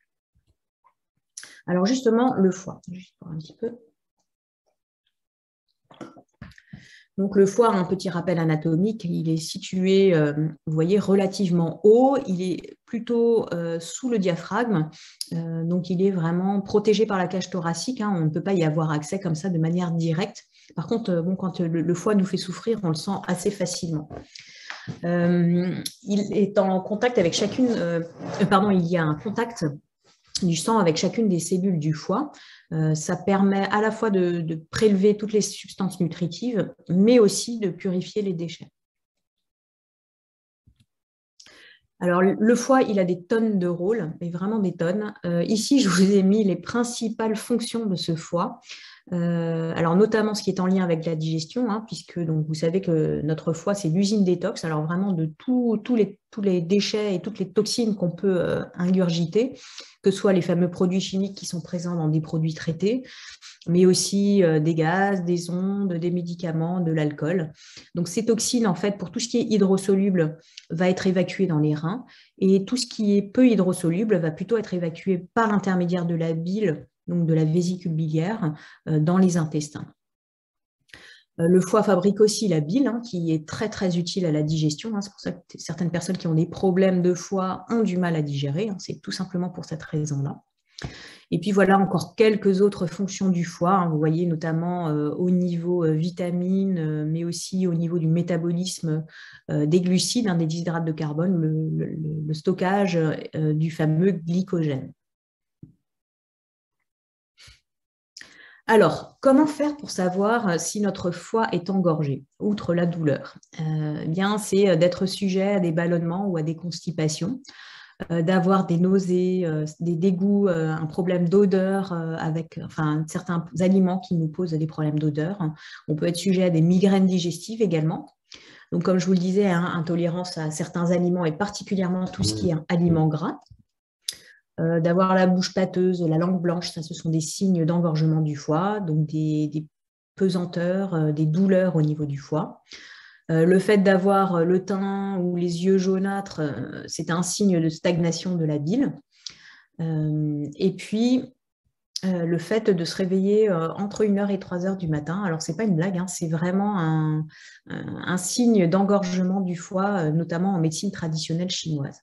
A: Alors justement, le foie, juste pour un petit peu. Donc le foie, un petit rappel anatomique, il est situé, euh, vous voyez, relativement haut, il est plutôt euh, sous le diaphragme, euh, donc il est vraiment protégé par la cage thoracique, hein, on ne peut pas y avoir accès comme ça de manière directe. Par contre, euh, bon, quand le, le foie nous fait souffrir, on le sent assez facilement. Euh, il est en contact avec chacune, euh, pardon, il y a un contact du sang avec chacune des cellules du foie. Euh, ça permet à la fois de, de prélever toutes les substances nutritives, mais aussi de purifier les déchets. Alors, le foie, il a des tonnes de rôles, mais vraiment des tonnes. Euh, ici, je vous ai mis les principales fonctions de ce foie. Euh, alors, notamment ce qui est en lien avec la digestion, hein, puisque donc, vous savez que notre foie, c'est l'usine détox, alors vraiment de tout, tout les, tous les déchets et toutes les toxines qu'on peut euh, ingurgiter, que ce soit les fameux produits chimiques qui sont présents dans des produits traités, mais aussi euh, des gaz, des ondes, des médicaments, de l'alcool. Donc ces toxines, en fait, pour tout ce qui est hydrosoluble, va être évacué dans les reins, et tout ce qui est peu hydrosoluble va plutôt être évacué par l'intermédiaire de la bile, donc de la vésicule biliaire, euh, dans les intestins. Le foie fabrique aussi la bile, hein, qui est très très utile à la digestion. Hein. C'est pour ça que certaines personnes qui ont des problèmes de foie ont du mal à digérer. Hein. C'est tout simplement pour cette raison-là. Et puis voilà encore quelques autres fonctions du foie, hein, vous voyez notamment euh, au niveau euh, vitamines, euh, mais aussi au niveau du métabolisme euh, des glucides, hein, des déshydrates de carbone, le, le, le stockage euh, du fameux glycogène. Alors, comment faire pour savoir si notre foie est engorgé, outre la douleur? euh, eh bien, c'est d'être sujet à des ballonnements ou à des constipations, euh, d'avoir des nausées, euh, des dégoûts, euh, un problème d'odeur euh, avec enfin, certains aliments qui nous posent des problèmes d'odeur. On peut être sujet à des migraines digestives également. Donc, comme je vous le disais, hein, intolérance à certains aliments et particulièrement tout ce qui est aliments gras. Euh, d'avoir la bouche pâteuse, la langue blanche, ça, ce sont des signes d'engorgement du foie, donc des, des pesanteurs, euh, des douleurs au niveau du foie. Euh, le fait d'avoir le teint ou les yeux jaunâtres, euh, c'est un signe de stagnation de la bile. Euh, et puis, euh, le fait de se réveiller euh, entre une heure et trois heures du matin, alors ce n'est pas une blague, hein, c'est vraiment un, un, un signe d'engorgement du foie, euh, notamment en médecine traditionnelle chinoise.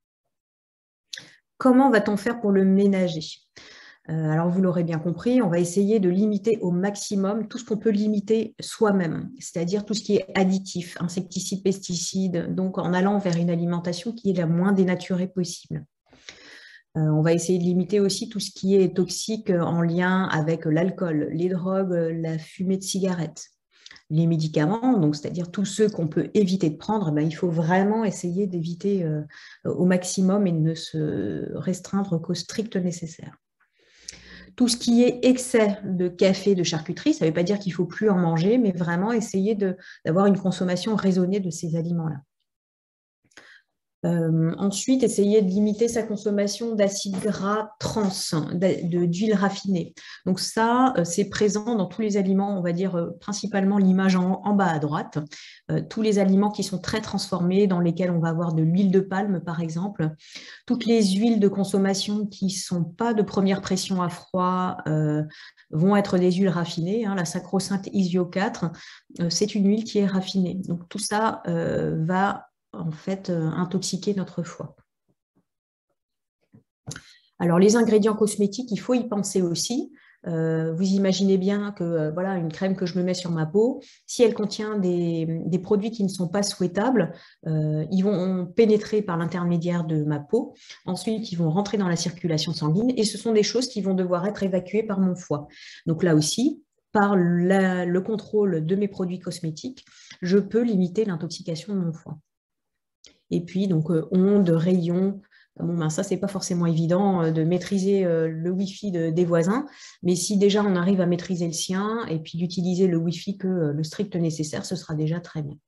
A: Comment va-t-on faire pour le ménager? euh, Alors, vous l'aurez bien compris, on va essayer de limiter au maximum tout ce qu'on peut limiter soi-même, c'est-à-dire tout ce qui est additif, insecticides, pesticides, donc en allant vers une alimentation qui est la moins dénaturée possible. Euh, on va essayer de limiter aussi tout ce qui est toxique en lien avec l'alcool, les drogues, la fumée de cigarettes. Les médicaments, donc c'est-à-dire tous ceux qu'on peut éviter de prendre, ben, il faut vraiment essayer d'éviter euh, au maximum et de ne se restreindre qu'au strict nécessaire. Tout ce qui est excès de café, de charcuterie, ça ne veut pas dire qu'il ne faut plus en manger, mais vraiment essayer d'avoir une consommation raisonnée de ces aliments-là. Euh, ensuite, essayer de limiter sa consommation d'acides gras trans, d'huile raffinée. Donc ça, euh, c'est présent dans tous les aliments, on va dire euh, principalement l'image en, en, bas à droite. Euh, tous les aliments qui sont très transformés, dans lesquels on va avoir de l'huile de palme, par exemple. Toutes les huiles de consommation qui ne sont pas de première pression à froid euh, vont être des huiles raffinées. Hein. La sacro-sainte isio quatre, euh, c'est une huile qui est raffinée. Donc tout ça euh, va en fait euh, intoxiquer notre foie. Alors les ingrédients cosmétiques, il faut y penser aussi. Euh, vous imaginez bien que euh, voilà, une crème que je me mets sur ma peau, si elle contient des, des produits qui ne sont pas souhaitables, euh, ils vont pénétrer par l'intermédiaire de ma peau. Ensuite, ils vont rentrer dans la circulation sanguine et ce sont des choses qui vont devoir être évacuées par mon foie. Donc là aussi, par la, le contrôle de mes produits cosmétiques, je peux limiter l'intoxication de mon foie. Et puis, donc, euh, ondes, rayons. Bon, ben, ça, ce n'est pas forcément évident euh, de maîtriser euh, le Wi-Fi de, des voisins. Mais si déjà on arrive à maîtriser le sien et puis d'utiliser le Wi-Fi que euh, le strict nécessaire, ce sera déjà très bien.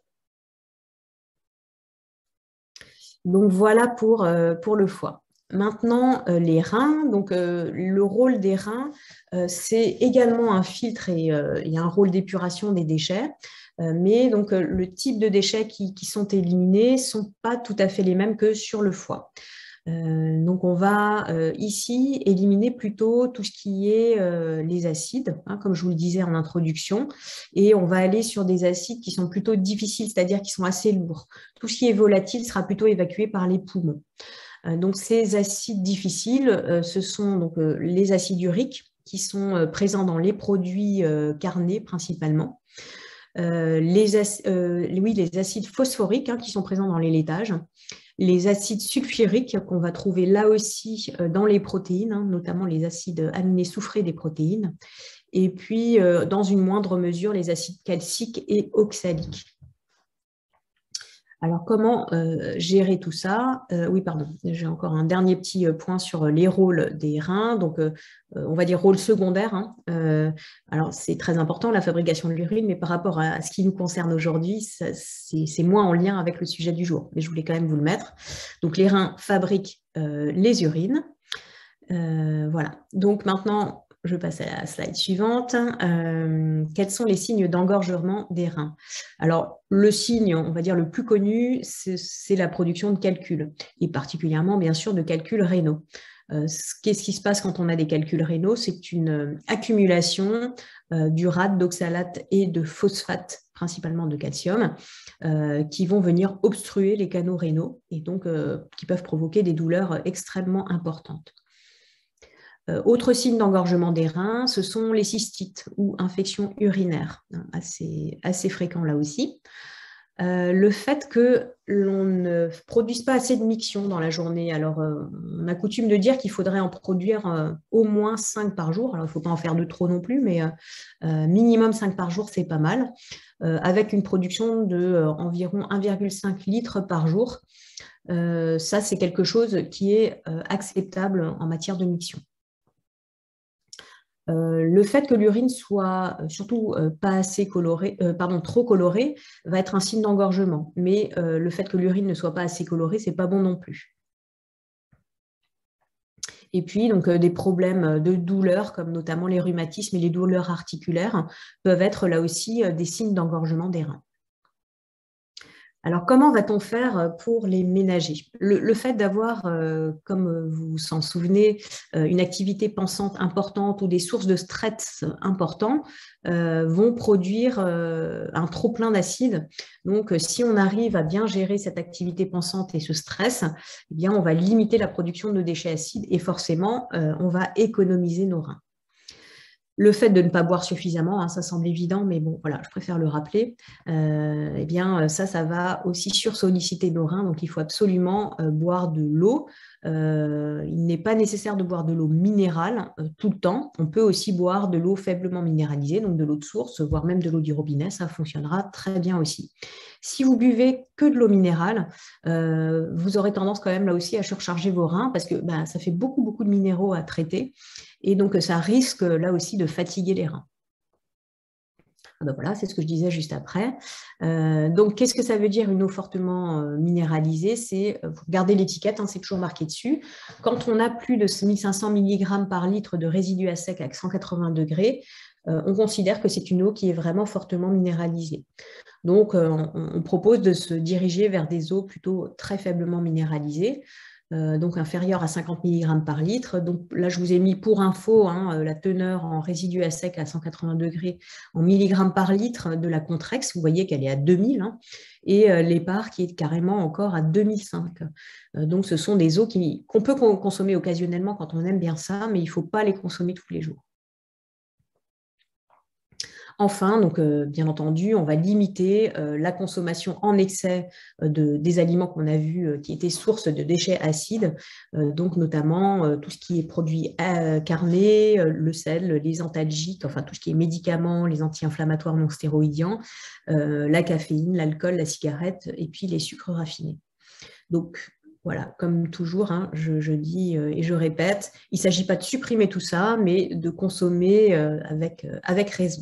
A: Donc, voilà pour, euh, pour le foie. Maintenant, euh, les reins. Donc, euh, le rôle des reins, euh, c'est également un filtre et euh, il y a un rôle d'épuration des déchets. Euh, mais donc, euh, le type de déchets qui, qui sont éliminés ne sont pas tout à fait les mêmes que sur le foie. Euh, donc, on va euh, ici éliminer plutôt tout ce qui est euh, les acides, hein, comme je vous le disais en introduction, et on va aller sur des acides qui sont plutôt difficiles, c'est-à-dire qui sont assez lourds. Tout ce qui est volatile sera plutôt évacué par les poumons. Euh, donc, ces acides difficiles, euh, ce sont donc, euh, les acides uriques qui sont euh, présents dans les produits euh, carnés principalement. Euh, les, euh, oui, les acides phosphoriques hein, qui sont présents dans les laitages, les acides sulfuriques qu'on va trouver là aussi euh, dans les protéines, hein, notamment les acides aminés soufrés des protéines, et puis euh, dans une moindre mesure les acides calciques et oxaliques. Alors, comment euh, gérer tout ça? euh, Oui, pardon, j'ai encore un dernier petit point sur les rôles des reins. Donc, euh, on va dire rôle secondaire. Hein. Euh, alors, c'est très important, la fabrication de l'urine, mais par rapport à, à ce qui nous concerne aujourd'hui, c'est moins en lien avec le sujet du jour. Mais je voulais quand même vous le mettre. Donc, les reins fabriquent euh, les urines. Euh, voilà. Donc, maintenant, je passe à la slide suivante. Euh, quels sont les signes d'engorgement des reins? Alors, le signe, on va dire le plus connu, c'est la production de calculs, et particulièrement, bien sûr, de calculs rénaux. Euh, Qu'est-ce qui se passe quand on a des calculs rénaux? C'est une euh, accumulation euh, d'urate, d'oxalate et de phosphate, principalement de calcium, euh, qui vont venir obstruer les canaux rénaux et donc euh, qui peuvent provoquer des douleurs extrêmement importantes. Euh, autre signe d'engorgement des reins, ce sont les cystites ou infections urinaires, hein, assez, assez fréquents là aussi. Euh, le fait que l'on ne produise pas assez de miction dans la journée. Alors, euh, on a coutume de dire qu'il faudrait en produire euh, au moins cinq par jour. Alors, il ne faut pas en faire de trop non plus, mais euh, minimum cinq par jour, c'est pas mal. Euh, avec une production de euh, environ un virgule cinq litres par jour. Euh, ça, c'est quelque chose qui est euh, acceptable en matière de miction. Euh, le fait que l'urine soit euh, surtout euh, pas assez colorée, euh, pardon, trop colorée, va être un signe d'engorgement. Mais euh, le fait que l'urine ne soit pas assez colorée, c'est pas bon non plus. Et puis, donc, euh, des problèmes de douleur, comme notamment les rhumatismes et les douleurs articulaires, peuvent être là aussi euh, des signes d'engorgement des reins. Alors, comment va-t-on faire pour les ménager? Le, le fait d'avoir, euh, comme vous vous en souvenez, euh, une activité pensante importante ou des sources de stress importants euh, vont produire euh, un trop-plein d'acide. Donc, si on arrive à bien gérer cette activité pensante et ce stress, eh bien, on va limiter la production de déchets acides et forcément, euh, on va économiser nos reins. Le fait de ne pas boire suffisamment, hein, ça semble évident, mais bon, voilà, je préfère le rappeler. Euh, eh bien, ça, ça va aussi sursolliciter nos reins, donc il faut absolument euh, boire de l'eau. Euh, il n'est pas nécessaire de boire de l'eau minérale euh, tout le temps. On peut aussi boire de l'eau faiblement minéralisée, donc de l'eau de source, voire même de l'eau du robinet, ça fonctionnera très bien aussi. Si vous buvez que de l'eau minérale, euh, vous aurez tendance quand même là aussi à surcharger vos reins parce que ben, ça fait beaucoup, beaucoup de minéraux à traiter et donc ça risque là aussi de fatiguer les reins. Ah ben voilà, c'est ce que je disais juste après. Euh, donc, qu'est-ce que ça veut dire une eau fortement euh, minéralisée? C'est, vous regardez l'étiquette, hein, c'est toujours marqué dessus. Quand on a plus de mille cinq cents milligrammes par litre de résidus à sec à cent quatre-vingts degrés, euh, on considère que c'est une eau qui est vraiment fortement minéralisée. Donc, euh, on, on propose de se diriger vers des eaux plutôt très faiblement minéralisées, euh, donc inférieures à cinquante milligrammes par litre. Donc là, je vous ai mis pour info hein, la teneur en résidus à sec à cent quatre-vingts degrés en milligrammes par litre de la Contrex. Vous voyez qu'elle est à deux mille hein, et euh, l'Épar qui est carrément encore à deux mille cinq. Euh, donc, ce sont des eaux qui, qu'on peut consommer occasionnellement quand on aime bien ça, mais il ne faut pas les consommer tous les jours. Enfin, donc, euh, bien entendu, on va limiter euh, la consommation en excès euh, de, des aliments qu'on a vus euh, qui étaient source de déchets acides, euh, donc notamment euh, tout ce qui est produits euh, carnés, euh, le sel, les antalgiques, enfin tout ce qui est médicaments, les anti-inflammatoires non stéroïdiens, euh, la caféine, l'alcool, la cigarette et puis les sucres raffinés. Donc, voilà, comme toujours, hein, je, je dis euh, et je répète, il ne s'agit pas de supprimer tout ça, mais de consommer euh, avec, euh, avec raison.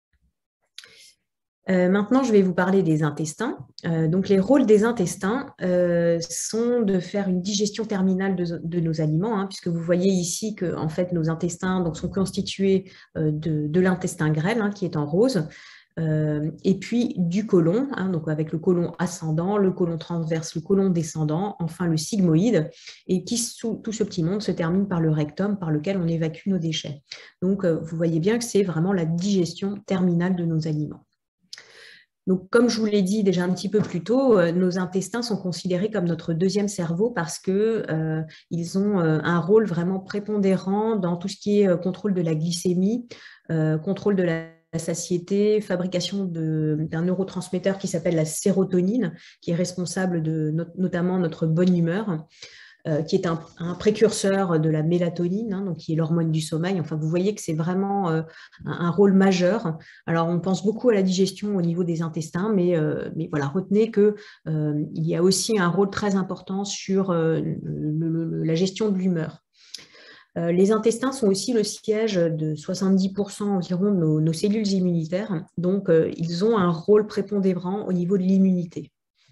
A: Euh, maintenant, je vais vous parler des intestins. Euh, donc, les rôles des intestins euh, sont de faire une digestion terminale de, de nos aliments, hein, puisque vous voyez ici que en fait, nos intestins donc, sont constitués euh, de, de l'intestin grêle, hein, qui est en rose, euh, et puis du côlon, hein, donc avec le côlon ascendant, le côlon transverse, le côlon descendant, enfin le sigmoïde, et qui, sous, tout ce petit monde se termine par le rectum, par lequel on évacue nos déchets. Donc, euh, vous voyez bien que c'est vraiment la digestion terminale de nos aliments. Donc, comme je vous l'ai dit déjà un petit peu plus tôt, euh, nos intestins sont considérés comme notre deuxième cerveau parce qu'ils euh, ont euh, un rôle vraiment prépondérant dans tout ce qui est euh, contrôle de la glycémie, euh, contrôle de la satiété, fabrication d'un neurotransmetteur qui s'appelle la sérotonine, qui est responsable de not notamment notre bonne humeur. Euh, qui est un, un, précurseur de la mélatonine, hein, donc qui est l'hormone du sommeil. Enfin, vous voyez que c'est vraiment euh, un, un rôle majeur. Alors, on pense beaucoup à la digestion au niveau des intestins, mais, euh, mais voilà, retenez qu'il euh, y a aussi un rôle très important sur euh, le, le, la gestion de l'humeur. Euh, les intestins sont aussi le siège de soixante-dix pour cent environ de nos, nos cellules immunitaires, donc euh, ils ont un rôle prépondérant au niveau de l'immunité.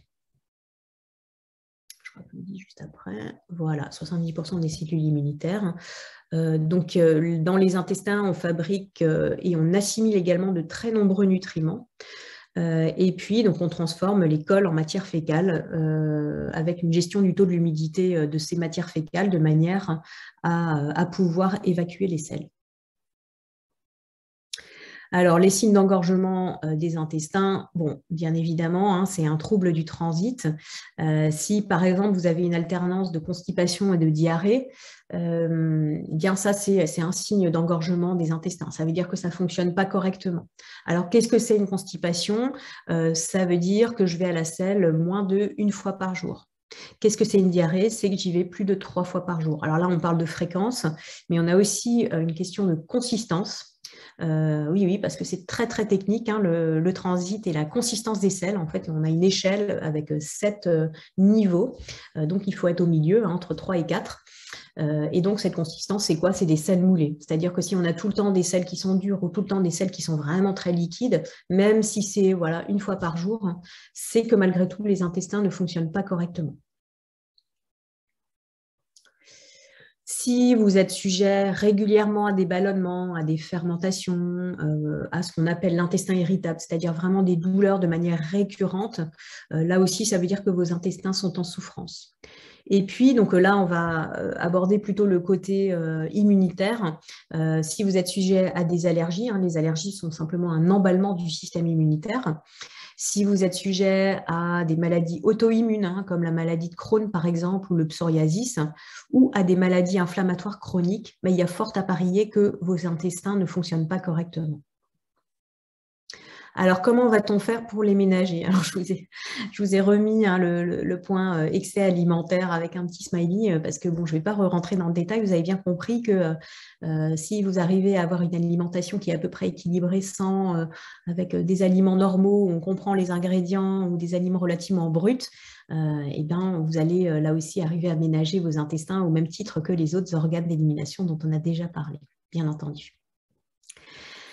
A: Je le dis juste après, voilà, soixante-dix pour cent des cellules immunitaires. Euh, donc, euh, dans les intestins, on fabrique euh, et on assimile également de très nombreux nutriments. Euh, et puis, donc, on transforme les cols en matière fécale euh, avec une gestion du taux de l'humidité de ces matières fécales de manière à, à pouvoir évacuer les selles. Alors, les signes d'engorgement euh, des intestins, bon, bien évidemment, hein, c'est un trouble du transit. Euh, si, par exemple, vous avez une alternance de constipation et de diarrhée, euh, bien ça, c'est un signe d'engorgement des intestins. Ça veut dire que ça ne fonctionne pas correctement. Alors, qu'est-ce que c'est une constipation? euh, Ça veut dire que je vais à la selle moins de une fois par jour. Qu'est-ce que c'est une diarrhée? C'est que j'y vais plus de trois fois par jour. Alors là, on parle de fréquence, mais on a aussi une question de consistance. Euh, oui, oui, parce que c'est très, très technique, hein, le, le transit et la consistance des selles. En fait, on a une échelle avec sept euh, niveaux. Euh, donc, il faut être au milieu, hein, entre trois et quatre. Euh, et donc, cette consistance, c'est quoi? C'est des selles moulées. C'est-à-dire que si on a tout le temps des selles qui sont dures ou tout le temps des selles qui sont vraiment très liquides, même si c'est voilà, une fois par jour, hein, c'est que malgré tout, les intestins ne fonctionnent pas correctement. Si vous êtes sujet régulièrement à des ballonnements, à des fermentations, euh, à ce qu'on appelle l'intestin irritable, c'est-à-dire vraiment des douleurs de manière récurrente, euh, là aussi, ça veut dire que vos intestins sont en souffrance. Et puis, donc là, on va aborder plutôt le côté euh, immunitaire. Euh, si vous êtes sujet à des allergies, hein, les allergies sont simplement un emballement du système immunitaire. Si vous êtes sujet à des maladies auto-immunes, hein, comme la maladie de Crohn par exemple, ou le psoriasis, ou à des maladies inflammatoires chroniques, mais il y a fort à parier que vos intestins ne fonctionnent pas correctement. Alors, comment va-t-on faire pour les ménager? Alors, je vous ai, je vous ai remis hein, le, le, le point excès alimentaire avec un petit smiley, parce que bon, je ne vais pas rentrer dans le détail. Vous avez bien compris que euh, si vous arrivez à avoir une alimentation qui est à peu près équilibrée, sans, euh, avec des aliments normaux, où on comprend les ingrédients, ou des aliments relativement bruts, euh, et ben, vous allez euh, là aussi arriver à ménager vos intestins au même titre que les autres organes d'élimination dont on a déjà parlé, bien entendu.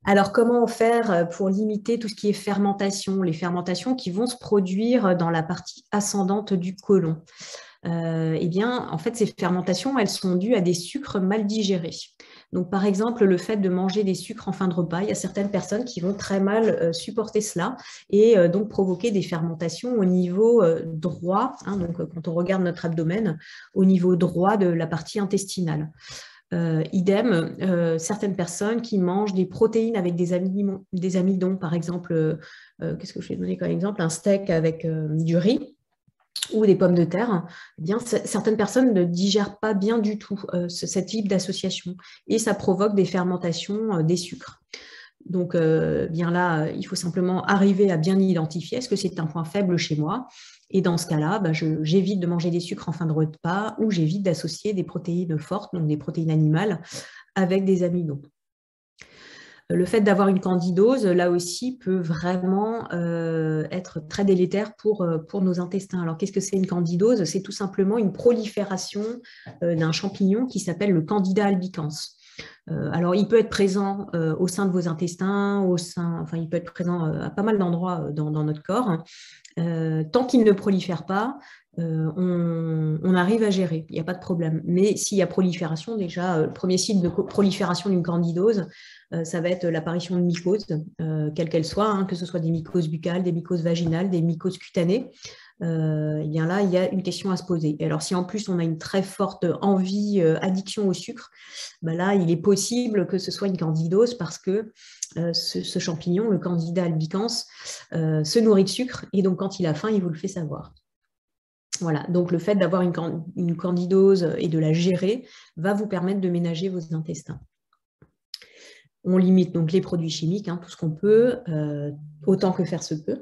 A: Alors, comment faire pour limiter tout ce qui est fermentation, les fermentations qui vont se produire dans la partie ascendante du côlon? Euh, eh bien, en fait, ces fermentations, elles sont dues à des sucres mal digérés. Donc, par exemple, le fait de manger des sucres en fin de repas, il y a certaines personnes qui vont très mal euh, supporter cela et euh, donc provoquer des fermentations au niveau euh, droit, hein, donc quand on regarde notre abdomen, au niveau droit de la partie intestinale. Euh, idem, euh, certaines personnes qui mangent des protéines avec des, amidons, des amidons par exemple, euh, qu'est-ce que je vais donner comme exemple? Un steak avec euh, du riz ou des pommes de terre, eh bien, certaines personnes ne digèrent pas bien du tout euh, ce, ce type d'association et ça provoque des fermentations euh, des sucres. Donc, euh, bien là, il faut simplement arriver à bien identifier est-ce que c'est un point faible chez moi. Et dans ce cas-là, bah, j'évite de manger des sucres en fin de repas ou j'évite d'associer des protéines fortes, donc des protéines animales, avec des amidons. Le fait d'avoir une candidose, là aussi, peut vraiment euh, être très délétère pour, pour nos intestins. Alors, qu'est-ce que c'est une candidose? C'est tout simplement une prolifération euh, d'un champignon qui s'appelle le Candida albicans. Euh, alors, il peut être présent euh, au sein de vos intestins, au sein, enfin, il peut être présent euh, à pas mal d'endroits dans, dans notre corps. Euh, tant qu'il ne prolifère pas, euh, on, on arrive à gérer, il n'y a pas de problème. Mais s'il y a prolifération, déjà, euh, le premier signe de prolifération d'une candidose, euh, ça va être l'apparition de mycoses, euh, quelles qu'elles soient, hein, que ce soit des mycoses buccales, des mycoses vaginales, des mycoses cutanées. Euh, et bien là, il y a une question à se poser. Et alors, si en plus on a une très forte envie, euh, addiction au sucre, ben là, il est possible que ce soit une candidose parce que euh, ce, ce champignon, le Candida albicans, euh, se nourrit de sucre et donc quand il a faim, il vous le fait savoir. Voilà, donc le fait d'avoir une, une candidose et de la gérer va vous permettre de ménager vos intestins. On limite donc les produits chimiques, hein, tout ce qu'on peut, euh, autant que faire se peut.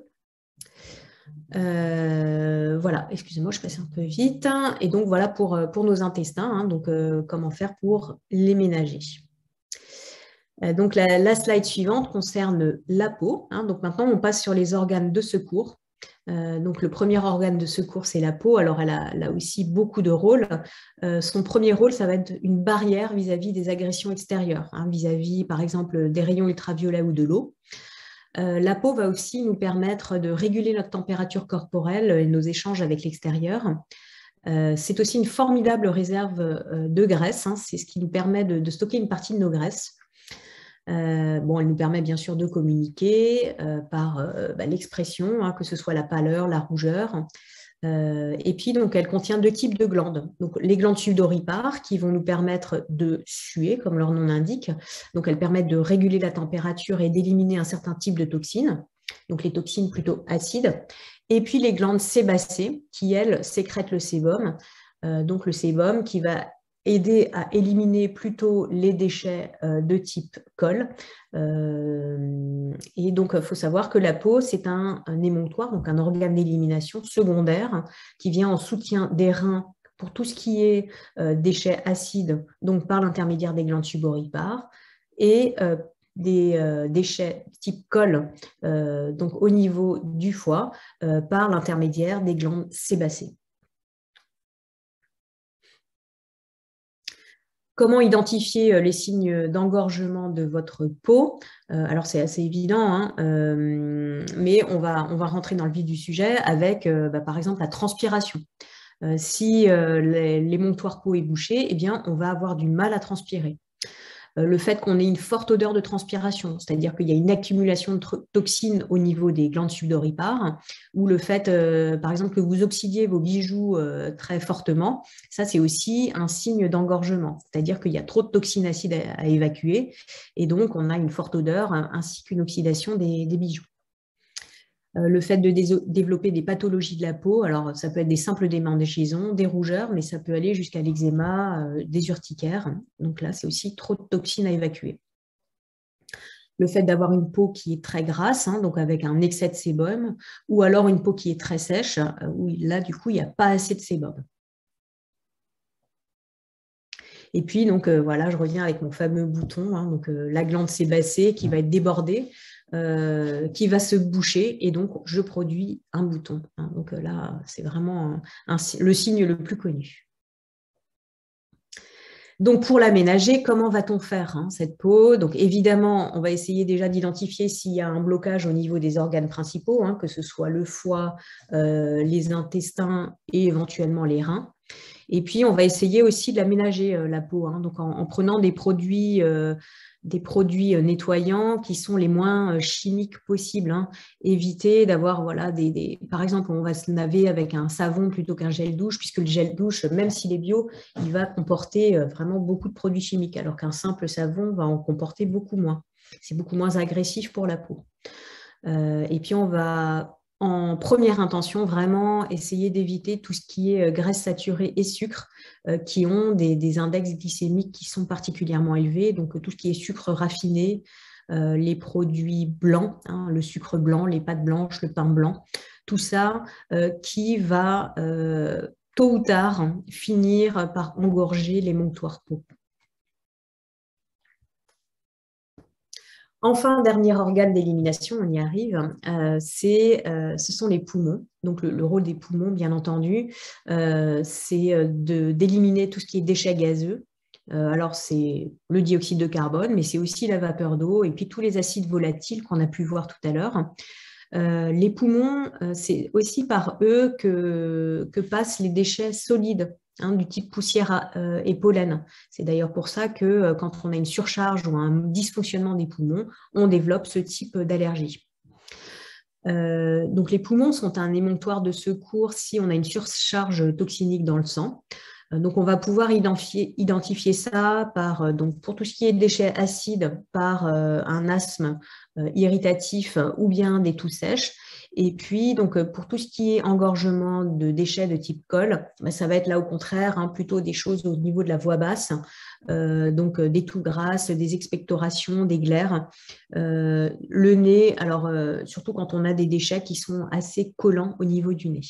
A: Euh, voilà, excusez-moi, je passe un peu vite. Et donc voilà pour, pour nos intestins, hein, donc euh, comment faire pour les ménager. Euh, donc la, la, slide suivante concerne la peau. Hein, donc maintenant, on passe sur les organes de secours. Euh, donc le premier organe de secours, c'est la peau. Alors elle a, elle a aussi beaucoup de rôles. Euh, son premier rôle, ça va être une barrière vis-à-vis des agressions extérieures, hein, vis-à-vis, par exemple, des rayons ultraviolets ou de l'eau. Euh, la peau va aussi nous permettre de réguler notre température corporelle et nos échanges avec l'extérieur. Euh, c'est aussi une formidable réserve euh, de graisse. Hein, c'est ce qui nous permet de, de stocker une partie de nos graisses. Euh, bon, elle nous permet bien sûr de communiquer euh, par euh, bah, l'expression, hein, que ce soit la pâleur, la rougeur. Euh, et puis, donc, elle contient deux types de glandes. Donc, les glandes sudoripares qui vont nous permettre de suer, comme leur nom l'indique. Donc, elles permettent de réguler la température et d'éliminer un certain type de toxines. Donc, les toxines plutôt acides. Et puis, les glandes sébacées qui, elles, sécrètent le sébum. Euh, donc, le sébum qui va aider à éliminer plutôt les déchets euh, de type colle. Euh, et donc, il faut savoir que la peau, c'est un, un émonctoire, donc un organe d'élimination secondaire qui vient en soutien des reins pour tout ce qui est euh, déchets acides, donc par l'intermédiaire des glandes sudoripares, et euh, des euh, déchets type colle, euh, donc au niveau du foie, euh, par l'intermédiaire des glandes sébacées. Comment identifier les signes d'engorgement de votre peau? euh, Alors, c'est assez évident, hein, euh, mais on va, on va rentrer dans le vif du sujet avec, euh, bah, par exemple, la transpiration. Euh, si euh, l'émonctoire peau est bouché, eh bien, on va avoir du mal à transpirer. Le fait qu'on ait une forte odeur de transpiration, c'est-à-dire qu'il y a une accumulation de toxines au niveau des glandes sudoripares, ou le fait, euh, par exemple, que vous oxydiez vos bijoux euh, très fortement, ça c'est aussi un signe d'engorgement, c'est-à-dire qu'il y a trop de toxines acides à, à évacuer, et donc on a une forte odeur ainsi qu'une oxydation des, des bijoux. Le fait de développer des pathologies de la peau, alors ça peut être des simples démangeaisons, des rougeurs, mais ça peut aller jusqu'à l'eczéma, euh, des urticaires. Donc là, c'est aussi trop de toxines à évacuer. Le fait d'avoir une peau qui est très grasse, hein, donc avec un excès de sébum, ou alors une peau qui est très sèche, où là, du coup, il n'y a pas assez de sébum. Et puis, donc, euh, voilà, je reviens avec mon fameux bouton, hein, donc euh, la glande sébacée qui va être débordée, euh, qui va se boucher, et donc je produis un bouton. Hein. Donc euh, là, c'est vraiment un, un, le signe le plus connu. Donc, pour l'aménager, comment va-t-on faire hein, cette peau? Donc, évidemment, on va essayer déjà d'identifier s'il y a un blocage au niveau des organes principaux, hein, que ce soit le foie, euh, les intestins et éventuellement les reins. Et puis, on va essayer aussi de l'aménager, euh, la peau, hein, donc en, en prenant des produits, euh, des produits nettoyants qui sont les moins chimiques possibles. Hein. Éviter d'avoir, voilà, des, des... Par exemple, on va se laver avec un savon plutôt qu'un gel douche, puisque le gel douche, même s'il est bio, il va comporter vraiment beaucoup de produits chimiques, alors qu'un simple savon va en comporter beaucoup moins. C'est beaucoup moins agressif pour la peau. Euh, et puis, on va, en première intention, vraiment essayer d'éviter tout ce qui est graisse saturée et sucre, euh, qui ont des, des index glycémiques qui sont particulièrement élevés. Donc, tout ce qui est sucre raffiné, euh, les produits blancs, hein, le sucre blanc, les pâtes blanches, le pain blanc, tout ça euh, qui va, euh, tôt ou tard, hein, finir par engorger les monctoires peau. Enfin, dernier organe d'élimination, on y arrive, euh, c'est, euh, ce sont les poumons. Donc, le, le rôle des poumons, bien entendu, euh, c'est de, d'éliminer tout ce qui est déchets gazeux. Euh, alors, c'est le dioxyde de carbone, mais c'est aussi la vapeur d'eau et puis tous les acides volatiles qu'on a pu voir tout à l'heure. Euh, les poumons, euh, c'est aussi par eux que, que passent les déchets solides, hein, du type poussière euh, et pollen. C'est d'ailleurs pour ça que euh, quand on a une surcharge ou un dysfonctionnement des poumons, on développe ce type d'allergie. Euh, donc les poumons sont un émonctoire de secours si on a une surcharge toxinique dans le sang. Donc, on va pouvoir identifier, identifier ça par, donc, pour tout ce qui est déchets acides, par euh, un asthme euh, irritatif ou bien des toux sèches. Et puis, donc, pour tout ce qui est engorgement de déchets de type colle, ben, ça va être là au contraire hein, plutôt des choses au niveau de la voie basse, euh, donc des toux grasses, des expectorations, des glaires. Euh, le nez, alors euh, surtout quand on a des déchets qui sont assez collants au niveau du nez.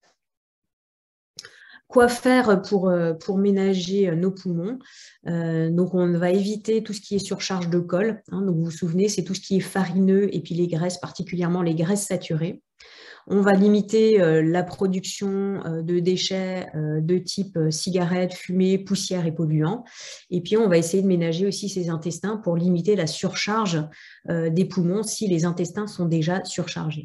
A: Quoi faire pour, pour ménager nos poumons? euh, Donc, on va éviter tout ce qui est surcharge de colle. Hein, donc, vous vous souvenez, c'est tout ce qui est farineux et puis les graisses, particulièrement les graisses saturées. On va limiter euh, la production euh, de déchets euh, de type euh, cigarettes, fumée, poussière et polluants. Et puis, on va essayer de ménager aussi ses intestins pour limiter la surcharge euh, des poumons si les intestins sont déjà surchargés.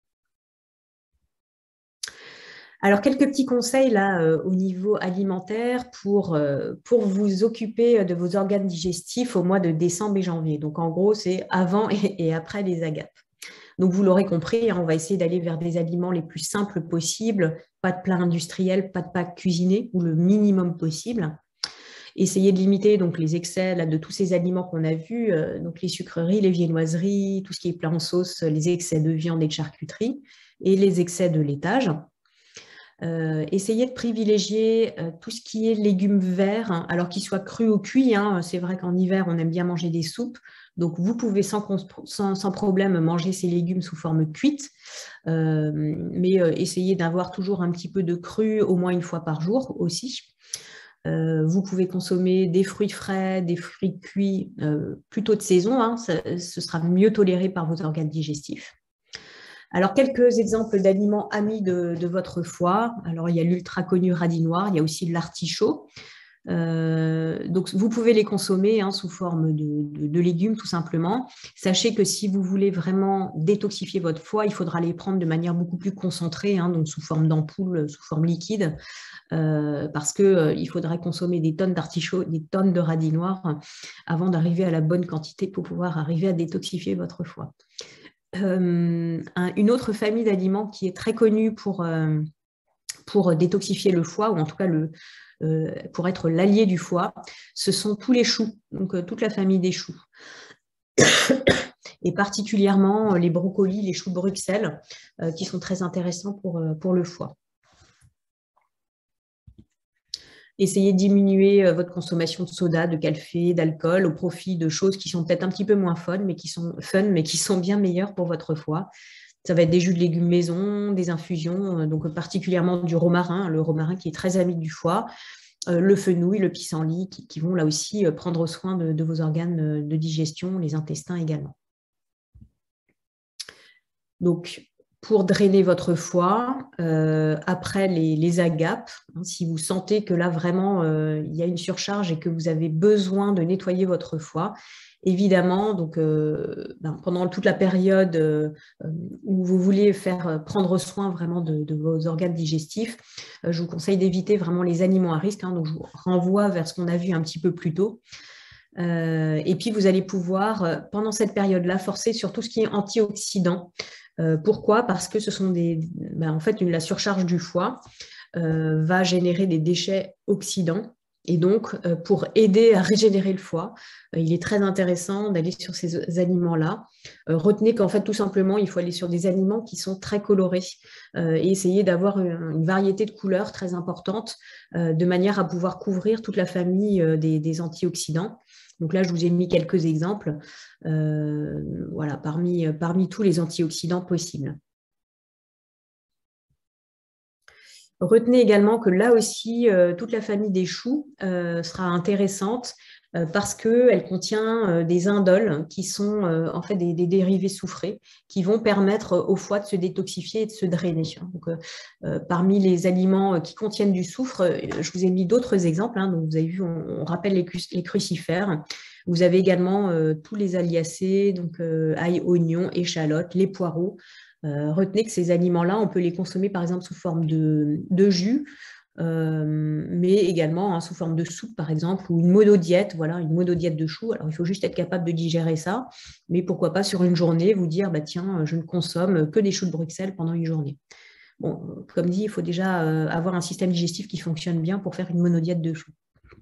A: Alors, quelques petits conseils là euh, au niveau alimentaire pour, euh, pour vous occuper de vos organes digestifs au mois de décembre et janvier. Donc, en gros, c'est avant et, et après les agapes. Donc, vous l'aurez compris, hein, on va essayer d'aller vers des aliments les plus simples possibles, pas de plats industriels, pas de pâtes cuisinées ou le minimum possible. Essayez de limiter donc, les excès là, de tous ces aliments qu'on a vus, euh, donc les sucreries, les viennoiseries, tout ce qui est plat en sauce, les excès de viande et de charcuterie et les excès de laitage. Euh, essayez de privilégier euh, tout ce qui est légumes verts, hein, alors qu'ils soient crus ou cuits. Hein. C'est vrai qu'en hiver, on aime bien manger des soupes. Donc, vous pouvez sans, sans, sans problème manger ces légumes sous forme cuite. Euh, mais euh, essayez d'avoir toujours un petit peu de cru au moins une fois par jour aussi. Euh, vous pouvez consommer des fruits frais, des fruits cuits euh, plutôt de saison. Hein. Ça, ce sera mieux toléré par vos organes digestifs. Alors, quelques exemples d'aliments amis de, de votre foie. Alors, il y a l'ultra connu radis noir, il y a aussi l'artichaut. Euh, donc, vous pouvez les consommer hein, sous forme de, de, de légumes, tout simplement. Sachez que si vous voulez vraiment détoxifier votre foie, il faudra les prendre de manière beaucoup plus concentrée, hein, donc sous forme d'ampoule, sous forme liquide, euh, parce qu'il euh, faudrait consommer des tonnes d'artichauts, des tonnes de radis noirs avant d'arriver à la bonne quantité pour pouvoir arriver à détoxifier votre foie. Euh, un, une autre famille d'aliments qui est très connue pour, euh, pour détoxifier le foie, ou en tout cas le, euh, pour être l'allié du foie, ce sont tous les choux, donc euh, toute la famille des choux. Et particulièrement les brocolis, les choux de Bruxelles, euh, qui sont très intéressants pour, euh, pour le foie. Essayez de diminuer votre consommation de soda, de café, d'alcool au profit de choses qui sont peut-être un petit peu moins fun, mais qui sont fun, mais qui sont bien meilleures pour votre foie. Ça va être des jus de légumes maison, des infusions, donc particulièrement du romarin, le romarin qui est très ami du foie, le fenouil, le pissenlit, qui, qui vont là aussi prendre soin de, de vos organes de digestion, les intestins également. Donc, pour drainer votre foie, euh, après les, les agapes, hein, si vous sentez que là vraiment euh, il y a une surcharge et que vous avez besoin de nettoyer votre foie, évidemment, donc, euh, ben, pendant toute la période euh, où vous voulez faire prendre soin vraiment de, de vos organes digestifs, euh, je vous conseille d'éviter vraiment les aliments à risque. Hein, donc je vous renvoie vers ce qu'on a vu un petit peu plus tôt. Euh, et puis, vous allez pouvoir, pendant cette période-là, forcer sur tout ce qui est antioxydant. Euh, pourquoi? Parce que ce sont des, ben, en fait, une, la surcharge du foie euh, va générer des déchets oxydants. Et donc, euh, pour aider à régénérer le foie, euh, il est très intéressant d'aller sur ces aliments-là. Euh, retenez qu'en fait, tout simplement, il faut aller sur des aliments qui sont très colorés euh, et essayer d'avoir une, une variété de couleurs très importante euh, de manière à pouvoir couvrir toute la famille euh, des, des antioxydants. Donc là, je vous ai mis quelques exemples euh, voilà, parmi, parmi tous les antioxydants possibles. Retenez également que là aussi, euh, toute la famille des choux euh, sera intéressante euh, parce qu'elle contient euh, des indoles qui sont euh, en fait des, des dérivés soufrés qui vont permettre au foie de se détoxifier et de se drainer. Donc, euh, euh, parmi les aliments qui contiennent du soufre, euh, je vous ai mis d'autres exemples. Hein, donc vous avez vu, on, on rappelle les, les crucifères. Vous avez également euh, tous les aliacés, donc euh, ail, oignon, échalotes, les poireaux. Euh, retenez que ces aliments-là, on peut les consommer par exemple sous forme de, de jus, euh, mais également hein, sous forme de soupe par exemple, ou une monodiète, voilà, une monodiète de choux. Alors il faut juste être capable de digérer ça, mais pourquoi pas sur une journée vous dire, bah, tiens, je ne consomme que des choux de Bruxelles pendant une journée. Bon, comme dit, il faut déjà euh, avoir un système digestif qui fonctionne bien pour faire une monodiète de choux.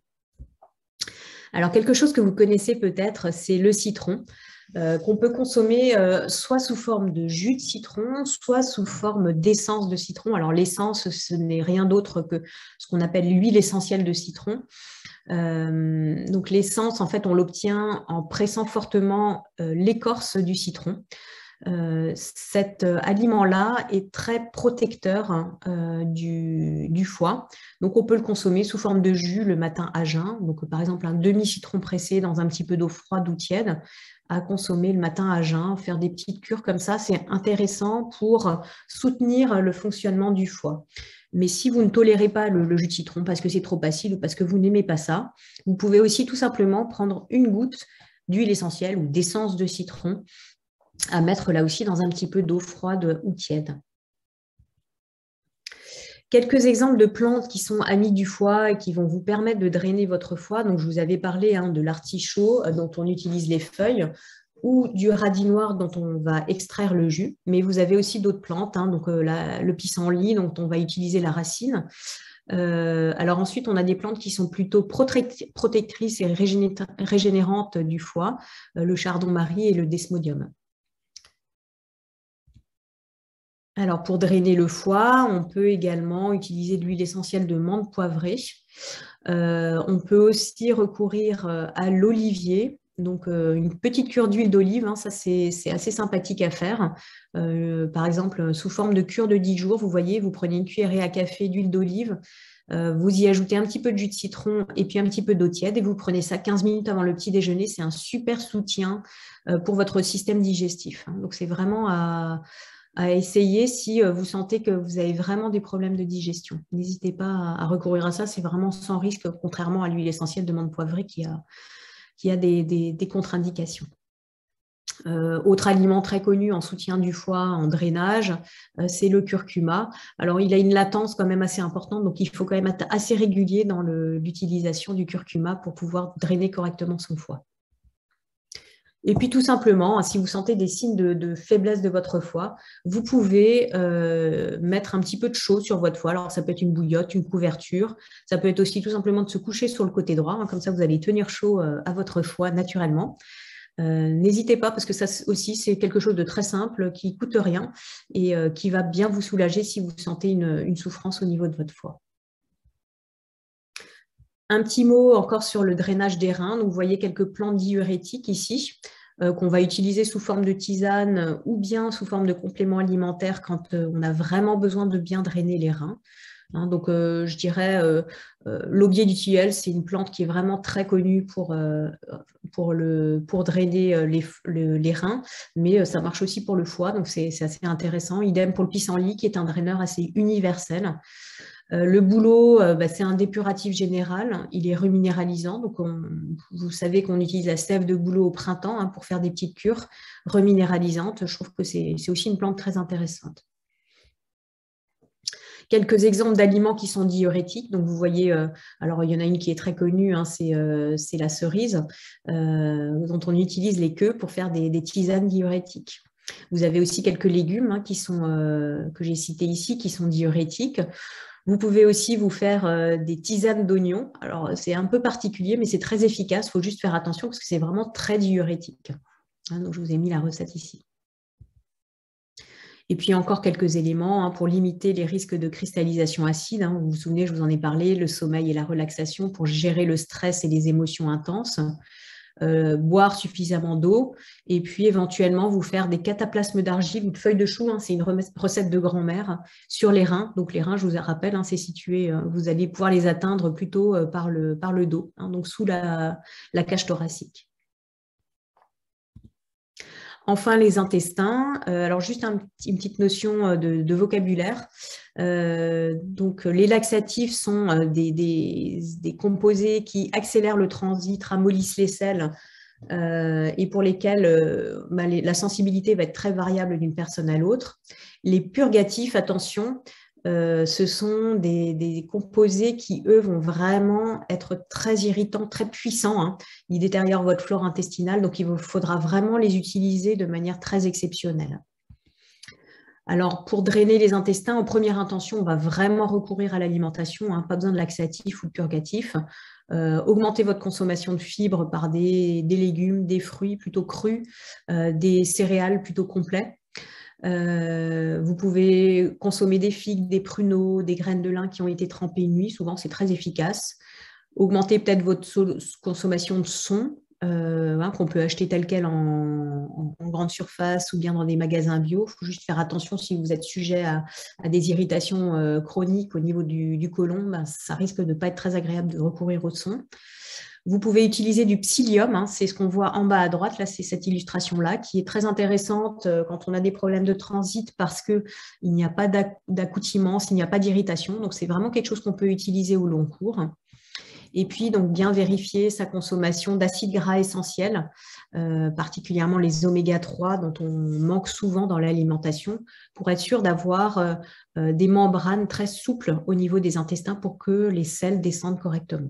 A: Alors quelque chose que vous connaissez peut-être, c'est le citron. Euh, qu'on peut consommer euh, soit sous forme de jus de citron, soit sous forme d'essence de citron. Alors l'essence, ce n'est rien d'autre que ce qu'on appelle l'huile essentielle de citron. Euh, donc l'essence, en fait, on l'obtient en pressant fortement euh, l'écorce du citron. Euh, cet aliment-là est très protecteur hein, euh, du, du foie. Donc, on peut le consommer sous forme de jus le matin à jeun. Donc, par exemple, un demi-citron pressé dans un petit peu d'eau froide ou tiède à consommer le matin à jeun, faire des petites cures comme ça, c'est intéressant pour soutenir le fonctionnement du foie. Mais si vous ne tolérez pas le, le jus de citron parce que c'est trop acide ou parce que vous n'aimez pas ça, vous pouvez aussi tout simplement prendre une goutte d'huile essentielle ou d'essence de citron à mettre là aussi dans un petit peu d'eau froide ou tiède. Quelques exemples de plantes qui sont amies du foie et qui vont vous permettre de drainer votre foie. Donc, je vous avais parlé hein, de l'artichaut dont on utilise les feuilles ou du radis noir dont on va extraire le jus. Mais vous avez aussi d'autres plantes, hein, donc euh, la, le pissenlit dont on va utiliser la racine. Euh, alors ensuite, on a des plantes qui sont plutôt protectrices et régénérantes du foie, euh, le chardon-marie et le desmodium. Alors, pour drainer le foie, on peut également utiliser de l'huile essentielle de menthe poivrée. Euh, on peut aussi recourir à l'olivier, donc euh, une petite cure d'huile d'olive, hein, ça c'est assez sympathique à faire. Euh, par exemple, sous forme de cure de dix jours, vous voyez, vous prenez une cuillerée à café d'huile d'olive, euh, vous y ajoutez un petit peu de jus de citron et puis un petit peu d'eau tiède et vous prenez ça quinze minutes avant le petit déjeuner. C'est un super soutien euh, pour votre système digestif. Hein. Donc, c'est vraiment à... à essayer si vous sentez que vous avez vraiment des problèmes de digestion. N'hésitez pas à recourir à ça, c'est vraiment sans risque, contrairement à l'huile essentielle de menthe poivrée qui a, qui a des, des, des contre-indications. Euh, autre aliment très connu en soutien du foie, en drainage, euh, c'est le curcuma. Alors, il a une latence quand même assez importante, donc il faut quand même être assez régulier dans l'utilisation du curcuma pour pouvoir drainer correctement son foie. Et puis tout simplement, si vous sentez des signes de, de faiblesse de votre foie, vous pouvez euh, mettre un petit peu de chaud sur votre foie. Alors ça peut être une bouillotte, une couverture, ça peut être aussi tout simplement de se coucher sur le côté droit, hein, comme ça vous allez tenir chaud euh, à votre foie naturellement. Euh, N'hésitez pas parce que ça aussi c'est quelque chose de très simple qui ne coûte rien et euh, qui va bien vous soulager si vous sentez une, une souffrance au niveau de votre foie. Un petit mot encore sur le drainage des reins. Donc, vous voyez quelques plantes diurétiques ici euh, qu'on va utiliser sous forme de tisane euh, ou bien sous forme de complément alimentaire quand euh, on a vraiment besoin de bien drainer les reins. Hein, donc, euh, je dirais, euh, euh, l'aubier du tilleul, c'est une plante qui est vraiment très connue pour, euh, pour, le, pour drainer les, le, les reins, mais ça marche aussi pour le foie, donc c'est assez intéressant. Idem pour le pissenlit, qui est un draineur assez universel. Euh, le bouleau, euh, bah, c'est un dépuratif général, il est reminéralisant. Donc on, vous savez qu'on utilise la sève de bouleau au printemps hein, pour faire des petites cures reminéralisantes. Je trouve que c'est aussi une plante très intéressante. Quelques exemples d'aliments qui sont diurétiques. Donc, vous voyez, euh, alors il y en a une qui est très connue, hein, c'est euh, la cerise, euh, dont on utilise les queues pour faire des, des tisanes diurétiques. Vous avez aussi quelques légumes hein, qui sont, euh, que j'ai cités ici, qui sont diurétiques. Vous pouvez aussi vous faire euh, des tisanes d'oignons. Alors, c'est un peu particulier, mais c'est très efficace. Il faut juste faire attention parce que c'est vraiment très diurétique. Hein, donc, je vous ai mis la recette ici. Et puis encore quelques éléments hein, pour limiter les risques de cristallisation acide. Hein. Vous vous souvenez, je vous en ai parlé, le sommeil et la relaxation pour gérer le stress et les émotions intenses. Euh, boire suffisamment d'eau et puis éventuellement vous faire des cataplasmes d'argile ou de feuilles de chou. Hein. C'est une recette de grand-mère sur les reins. Donc les reins, je vous rappelle, hein, c'est situé, euh, vous allez pouvoir les atteindre plutôt euh, par, le, par le dos, hein, donc sous la, la cage thoracique. Enfin, les intestins. Euh, alors, juste un, une petite notion de, de vocabulaire. Euh, donc, les laxatifs sont des, des, des composés qui accélèrent le transit, ramollissent les selles euh, et pour lesquels euh, bah, les, la sensibilité va être très variable d'une personne à l'autre. Les purgatifs, attention, Euh, ce sont des, des composés qui, eux, vont vraiment être très irritants, très puissants. Hein. Ils détériorent votre flore intestinale, donc il vous faudra vraiment les utiliser de manière très exceptionnelle. Alors, pour drainer les intestins, en première intention, on va vraiment recourir à l'alimentation, hein, pas besoin de laxatif ou de purgatif. Euh, augmentez votre consommation de fibres par des, des légumes, des fruits plutôt crus, euh, des céréales plutôt complets. Euh, vous pouvez consommer des figues, des pruneaux, des graines de lin qui ont été trempées une nuit. Souvent, c'est très efficace. Augmentez peut-être votre consommation de son, euh, hein, qu'on peut acheter tel quel en, en, en grande surface ou bien dans des magasins bio. Il faut juste faire attention si vous êtes sujet à, à des irritations euh, chroniques au niveau du, du côlon. Ben, ça risque de ne pas être très agréable de recourir au son. Vous pouvez utiliser du psyllium, hein, c'est ce qu'on voit en bas à droite, là c'est cette illustration-là, qui est très intéressante quand on a des problèmes de transit parce qu'il n'y a pas d'accoutumance, il n'y a pas d'irritation, donc c'est vraiment quelque chose qu'on peut utiliser au long cours. Et puis, donc, bien vérifier sa consommation d'acides gras essentiels, euh, particulièrement les oméga trois, dont on manque souvent dans l'alimentation, pour être sûr d'avoir euh, des membranes très souples au niveau des intestins pour que les sels descendent correctement.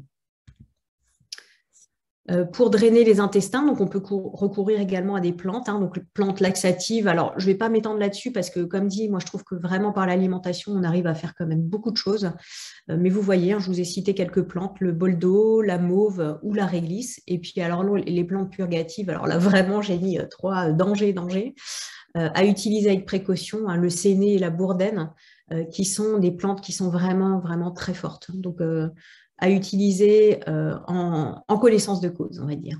A: Pour drainer les intestins, donc on peut recourir également à des plantes, hein, donc plantes laxatives. Alors, je ne vais pas m'étendre là-dessus parce que, comme dit, moi, je trouve que vraiment par l'alimentation, on arrive à faire quand même beaucoup de choses. Mais vous voyez, hein, je vous ai cité quelques plantes, le boldo, la mauve ou la réglisse. Et puis, alors, les plantes purgatives, alors là, vraiment, j'ai mis trois dangers, dangers, euh, à utiliser avec précaution, hein, le séné et la bourdaine, euh, qui sont des plantes qui sont vraiment, vraiment très fortes. Donc, euh, à utiliser euh, en, en connaissance de cause, on va dire.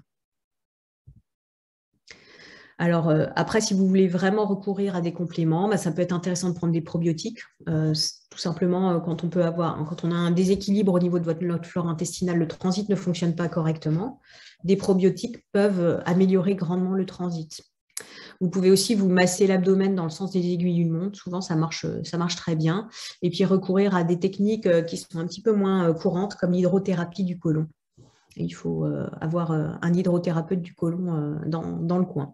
A: Alors, euh, après, si vous voulez vraiment recourir à des compléments, bah, ça peut être intéressant de prendre des probiotiques. Euh, tout simplement, euh, quand on peut avoir, quand on a un déséquilibre au niveau de votre, notre flore intestinale, le transit ne fonctionne pas correctement. Des probiotiques peuvent améliorer grandement le transit. Vous pouvez aussi vous masser l'abdomen dans le sens des aiguilles d'une montre. Souvent, ça marche, ça marche très bien. Et puis, recourir à des techniques qui sont un petit peu moins courantes, comme l'hydrothérapie du côlon. Il faut avoir un hydrothérapeute du côlon dans, dans le coin.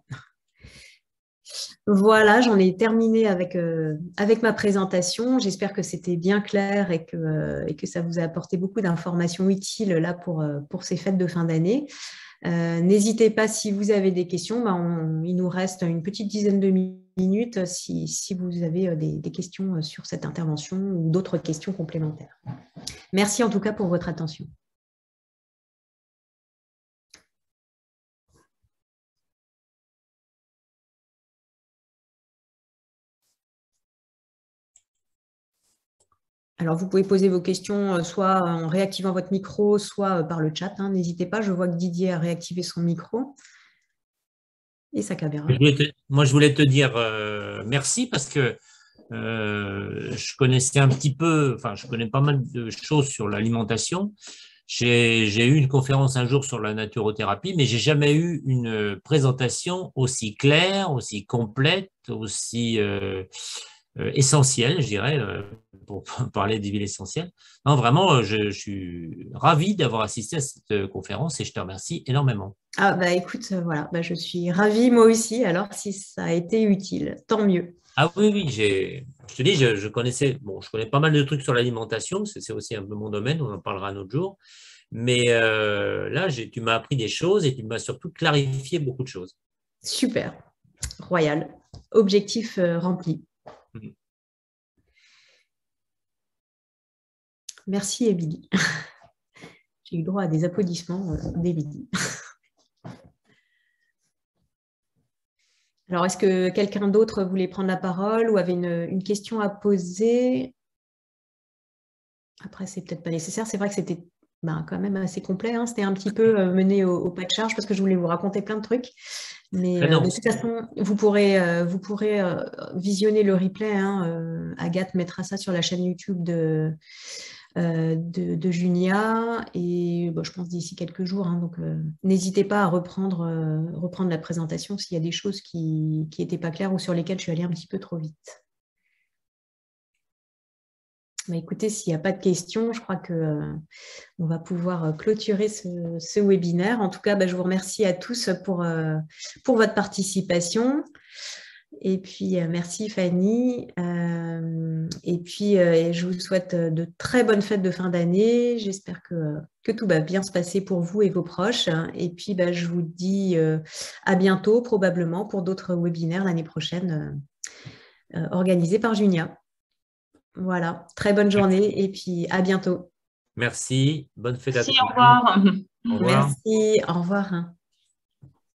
A: Voilà, j'en ai terminé avec, euh, avec ma présentation. J'espère que c'était bien clair et que, euh, et que ça vous a apporté beaucoup d'informations utiles là pour, pour ces fêtes de fin d'année. Euh, N'hésitez pas si vous avez des questions, ben on, il nous reste une petite dizaine de minutes si, si vous avez des, des questions sur cette intervention ou d'autres questions complémentaires. Merci en tout cas pour votre attention. Alors, vous pouvez poser vos questions soit en réactivant votre micro, soit par le chat. Hein. N'hésitez pas, je vois que Didier a réactivé son micro et sa caméra.
B: Moi, je voulais te dire euh, merci parce que euh, je connaissais un petit peu, enfin, je connais pas mal de choses sur l'alimentation, J'ai, j'ai eu une conférence un jour sur la naturothérapie, mais j'ai jamais eu une présentation aussi claire, aussi complète, aussi euh, euh, essentielle, je dirais, euh, pour parler des huiles essentielles. Non, vraiment, euh, je, je suis ravi d'avoir assisté à cette euh, conférence et je te remercie énormément.
A: Ah bah écoute, euh, voilà, bah, je suis ravie moi aussi, alors si ça a été utile, tant mieux.
B: Ah oui, oui, j'ai, je te dis, je, je connaissais, bon, je connais pas mal de trucs sur l'alimentation, c'est c'est aussi un peu mon domaine, on en parlera un autre jour. Mais euh, là, j'ai- tu m'as appris des choses et tu m'as surtout clarifié beaucoup de choses.
A: Super, royal. Objectif euh, rempli.
B: Mhm.
A: Merci, Émilie. J'ai eu droit à des applaudissements euh, d'Émilie. Alors, est-ce que quelqu'un d'autre voulait prendre la parole ou avait une, une question à poser? Après, c'est peut-être pas nécessaire. C'est vrai que c'était ben, quand même assez complet, hein. C'était un petit peu euh, mené au, au pas de charge parce que je voulais vous raconter plein de trucs. Mais
B: Ah
A: euh,
B: non,
A: de toute façon, vous pourrez, euh, vous pourrez euh, visionner le replay, hein. Euh, Agathe mettra ça sur la chaîne YouTube de, euh, de, de Junia. Et bon, je pense d'ici quelques jours, hein. Donc, euh, n'hésitez pas à reprendre, euh, reprendre la présentation s'il y a des choses qui n'étaient pas claires ou sur lesquelles je suis allée un petit peu trop vite. Bah, écoutez, s'il n'y a pas de questions, je crois que, euh, on va pouvoir euh, clôturer ce, ce webinaire. En tout cas, bah, je vous remercie à tous pour, euh, pour votre participation. Et puis, euh, merci Fanny. Euh, et puis, euh, je vous souhaite de très bonnes fêtes de fin d'année. J'espère que, que tout va bien se passer pour vous et vos proches. Et puis, bah, je vous dis euh, à bientôt, probablement, pour d'autres webinaires l'année prochaine euh, euh, organisés par Junia. Voilà, très bonne journée et puis à bientôt.
B: merci. Bonne fête à
C: Merci,
B: tout
C: au
B: le monde.
C: revoir.
B: Au revoir.
A: Merci, au revoir.